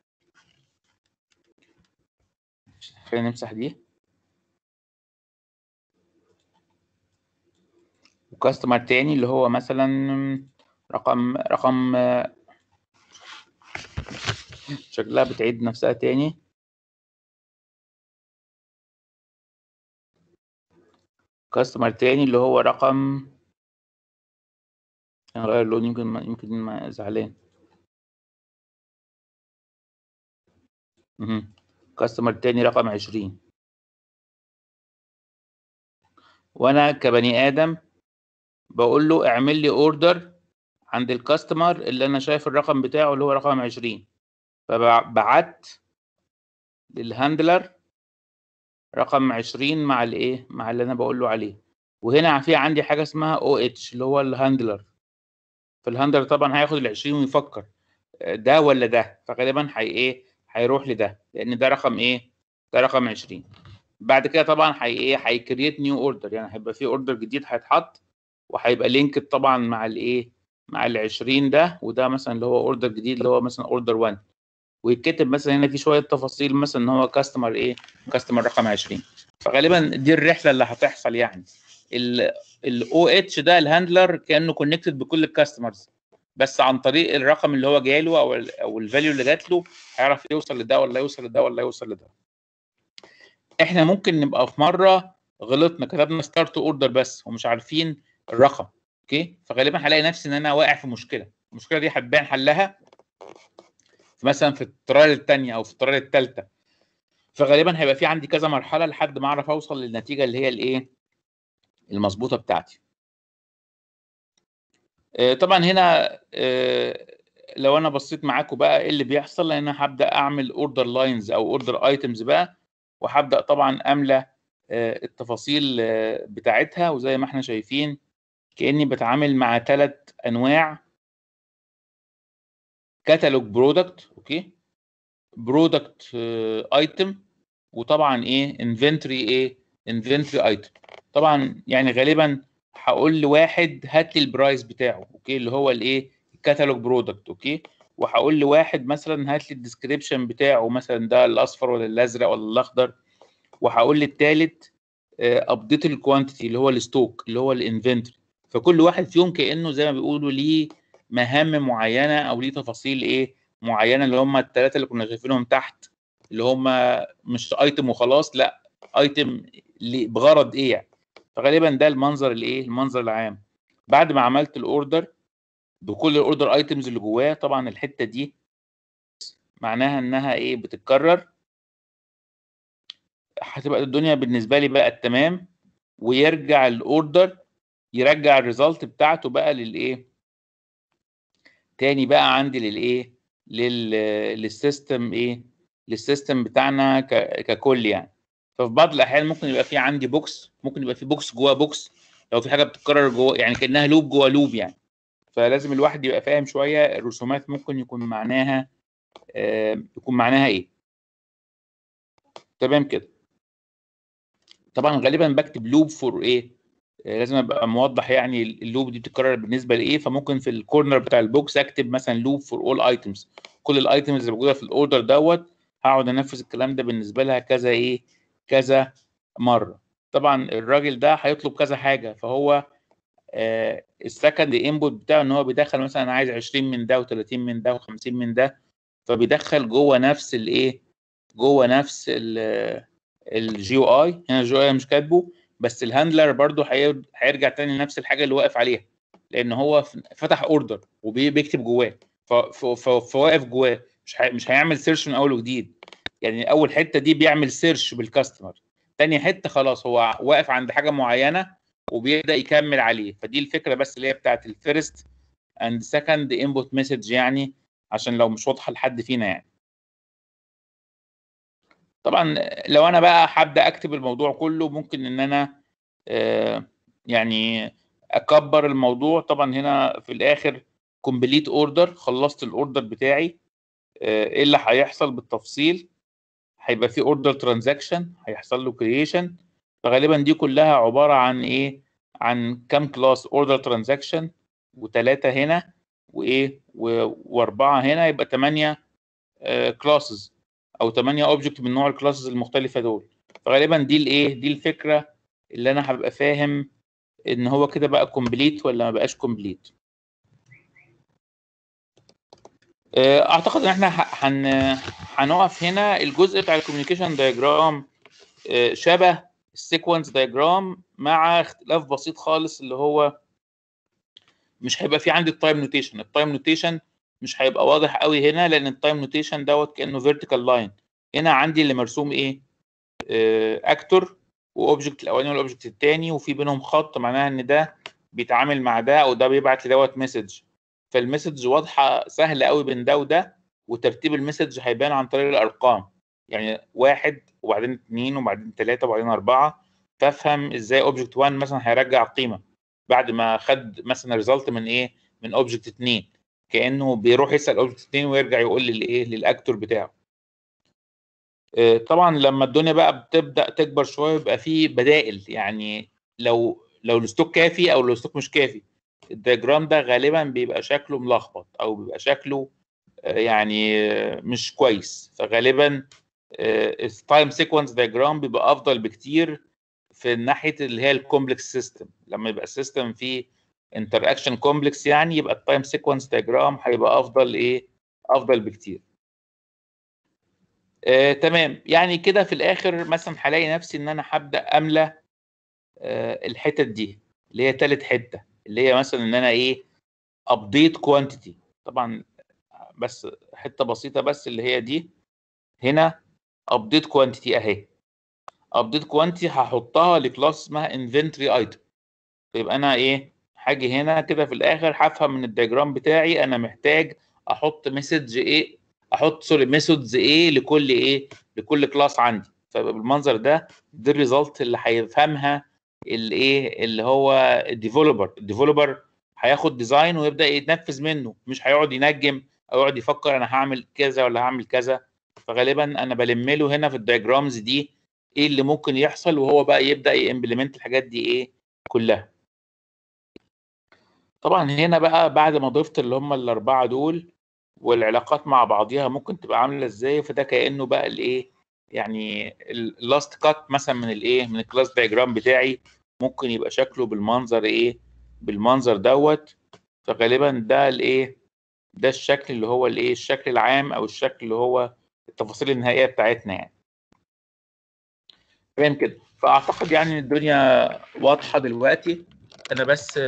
خلينا نمسح دي، وكاستمر تاني اللي هو مثلا رقم رقم شكلها بتعيد نفسها تاني، كاستمر تاني اللي هو رقم، هنغير اللون يمكن ما يمكن ما زعلان. مهم. كاستمر تاني رقم عشرين، وانا كبني ادم بقول له اعمل لي اوردر عند الكاستمر اللي انا شايف الرقم بتاعه اللي هو رقم عشرين، فبعت للهاندلر رقم عشرين مع الايه مع اللي انا بقول له عليه. وهنا في عندي حاجه اسمها او اتش اللي هو الهاندلر، فالهاندلر طبعا هياخد ال عشرين ويفكر ده ولا ده، فغالبا هي ايه هيروح لده لان ده رقم ايه، ده رقم عشرين. بعد كده طبعا هي ايه هيكريت نيو اوردر، يعني هيبقى في اوردر جديد هيتحط وهيبقى لينك طبعا مع الايه مع ال عشرين ده، وده مثلا اللي هو اوردر جديد اللي هو مثلا اوردر واحد، ويتكتب مثلا هنا في شويه تفاصيل مثلا ان هو كاستمر ايه كاستمر رقم عشرين. فغالبا دي الرحله اللي هتحصل يعني. الاو اتش ده الهاندلر كانه كونكتد بكل الكاستمرز، بس عن طريق الرقم اللي هو جاي له او ال او الفاليو اللي جات له هيعرف يوصل لده ولا يوصل لده ولا يوصل لده. احنا ممكن نبقى في مره غلطنا كتبنا ستارت اوردر بس ومش عارفين الرقم، اوكي، فغالبا هلاقي نفسي ان انا واقع في مشكله. المشكله دي هتبان حلها مثلا في الترايل الثانيه او في الترايل الثالثه، فغالبا هيبقى في عندي كذا مرحله لحد ما اعرف اوصل للنتيجه اللي هي الايه المظبوطه بتاعتي. آه طبعا هنا آه لو انا بصيت معاكم بقى ايه اللي بيحصل، لان انا هبدا اعمل اوردر لاينز او اوردر ايتمز بقى، وهبدا طبعا املى آه التفاصيل آه بتاعتها. وزي ما احنا شايفين كاني بتعامل مع ثلاث انواع كاتالوج برودكت، اوكي، برودكت ايتم وطبعا ايه انفنتوري ايه انفنتوري ايتم. طبعا يعني غالبا هقول لواحد هات لي البرايس بتاعه، اوكي، اللي هو الايه الكتالوج برودكت، اوكي، وهقول لواحد مثلا هات لي الديسكريبشن بتاعه، مثلا ده الاصفر ولا الازرق ولا الاخضر، وهقول للثالث ابديت الكوانتيتي اللي هو الستوك اللي هو الانفنتوري. فكل واحد فيهم كانه زي ما بيقولوا ليه مهام معينه او ليه تفاصيل ايه معينه، اللي هم الثلاثه اللي كنا شايفينهم تحت، اللي هم مش ايتم وخلاص، لا ايتم بغرض ايه يعني. فغالبا ده المنظر الايه المنظر العام. بعد ما عملت الاوردر بكل الاوردر ايتمز اللي جواه، طبعا الحته دي معناها انها ايه بتتكرر، هتبقى الدنيا بالنسبه لي بقت تمام، ويرجع الاوردر يرجع الريزلت بتاعته بقى للايه تاني بقى عندي للايه لل للسيستم ايه للسيستم بتاعنا ك... ككل يعني. ففي بعض الاحيان ممكن يبقى في عندي بوكس، ممكن يبقى في بوكس جوه بوكس، لو في حاجه بتتكرر جوه يعني كانها لوب جوه لوب يعني. فلازم الواحد يبقى فاهم شويه الرسومات ممكن يكون معناها آه يكون معناها ايه. تمام كده. طبعا غالبا بكتب لوب فور ايه آه لازم ابقى موضح يعني اللوب دي بتتكرر بالنسبه لايه. فممكن في الكورنر بتاع البوكس اكتب مثلا لوب فور اول ايتمز، كل الايتمز اللي موجوده في الاوردر دوت هقعد انفذ الكلام ده بالنسبه لها كذا ايه كذا مره. طبعا الراجل ده هيطلب كذا حاجه، فهو آه السكند انبوت بتاعه ان هو بيدخل مثلا انا عايز عشرين من ده و30 من ده و50 من ده، فبيدخل جوه نفس الايه جوه نفس الجي او اي. هنا الجي او اي مش كاتبه، بس الهاندلر برضو هيرجع تاني لنفس الحاجه اللي واقف عليها، لان هو فتح اوردر وبيكتب جواه، فواقف جواه، مش مش هيعمل سيرش من اول وجديد. يعني اول حته دي بيعمل سيرش بالكاستمر، تاني حته خلاص هو واقف عند حاجه معينه وبيبدا يكمل عليه. فدي الفكره بس اللي هي بتاعت الفيرست اند سكند انبوت مسج، يعني عشان لو مش واضحه لحد فينا يعني. طبعا لو انا بقى هبدا اكتب الموضوع كله، ممكن ان انا آه يعني اكبر الموضوع. طبعا هنا في الاخر كومبليت اوردر، خلصت الاوردر بتاعي، آه ايه اللي هيحصل بالتفصيل؟ هيبقى في اوردر ترانزاكشن هيحصل له كرييشن. فغالبا دي كلها عباره عن ايه عن كام كلاس اوردر ترانزاكشن، وثلاثه هنا وايه واربعه هنا، يبقى ثمانيه كلاسز او ثمانيه اوبجكت من نوع الكلاسز المختلفه دول. فغالبا دي الايه دي الفكره اللي انا هبقى فاهم ان هو كده بقى كومبليت ولا ما بقاش كومبليت. اعتقد ان احنا هن هنقف هنا. الجزء بتاع الكوميونيكيشن دايجرام شبه السيكونس دايجرام مع اختلاف بسيط خالص، اللي هو مش هيبقى في عندي التايم نوتيشن. التايم نوتيشن مش هيبقى واضح قوي هنا، لان التايم نوتيشن دوت كانه فيرتيكال لاين. هنا عندي اللي مرسوم ايه اكتور واوبجكت الاولاني والاوبجكت الثاني، وفي بينهم خط معناها ان ده بيتعامل مع ده او ده بيبعت لدوت مسج. فالمسج واضحه سهله قوي بين ده وده، وترتيب المسج هيبان عن طريق الارقام، يعني واحد وبعدين اثنين وبعدين ثلاثه وبعدين اربعه. فافهم ازاي اوبجكت واحد مثلا هيرجع قيمه بعد ما خد مثلا ريزلت من ايه من اوبجكت اثنين، كانه بيروح يسال اوبجكت اثنين ويرجع يقول للايه للاكتور بتاعه. طبعا لما الدنيا بقى بتبدا تكبر شويه بيبقى في بدائل، يعني لو لو الستوك كافي او لو الستوك مش كافي. الدياجرام ده غالبا بيبقى شكله ملخبط او بيبقى شكله يعني مش كويس. فغالبا التايم سيكونس دياجرام بيبقى افضل بكتير في ناحيه اللي هي الكومبلكس سيستم. لما يبقى السيستم فيه انتر اكشن كومبلكس يعني يبقى التايم سيكونس دياجرام هيبقى افضل ايه افضل بكتير. آه، تمام. يعني كده في الاخر مثلا هلاقي نفسي ان انا هبدا املى آه، الحتت دي اللي هي ثالث حته، اللي هي مثلا ان انا ايه ابديت كوانتيتي. طبعا بس حته بسيطه بس اللي هي دي هنا ابديت كوانتيتي اهي. ابديت كوانتيتي هحطها لكلاس اسمها انفنتوري ايتم. يبقى انا ايه حاجه هنا كده في الاخر هفهم من الدياجرام بتاعي انا محتاج احط مسج ايه احط سوري ميثودز ايه لكل ايه لكل كلاس عندي. فبالمنظر ده دي الريزلت اللي هيفهمها الايه اللي هو الديفلوبر. الديفلوبر هياخد ديزاين ويبدا يتنفذ منه، مش هيقعد ينجم او يقعد يفكر انا هعمل كذا ولا هعمل كذا. فغالبا انا بلم له هنا في الدياجرامز دي ايه اللي ممكن يحصل، وهو بقى يبدا يمبلمنت الحاجات دي ايه كلها. طبعا هنا بقى بعد ما ضفت اللي هم الاربعه دول والعلاقات مع بعضيها ممكن تبقى عامله ازاي، فده كانه بقى الايه يعني اللاست كات مثلا من الايه من الكلاس دايجرام بتاعي، ممكن يبقى شكله بالمنظر ايه بالمنظر دوت. فغالبا ده الايه ده الشكل اللي هو الايه الشكل العام او الشكل اللي هو التفاصيل النهائيه بتاعتنا يعني. تمام كده. فاعتقد يعني ان الدنيا واضحه دلوقتي. انا بس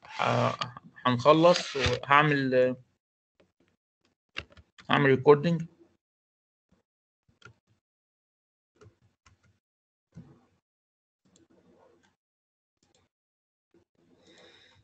هنخلص وهعمل هعمل ريكوردنج.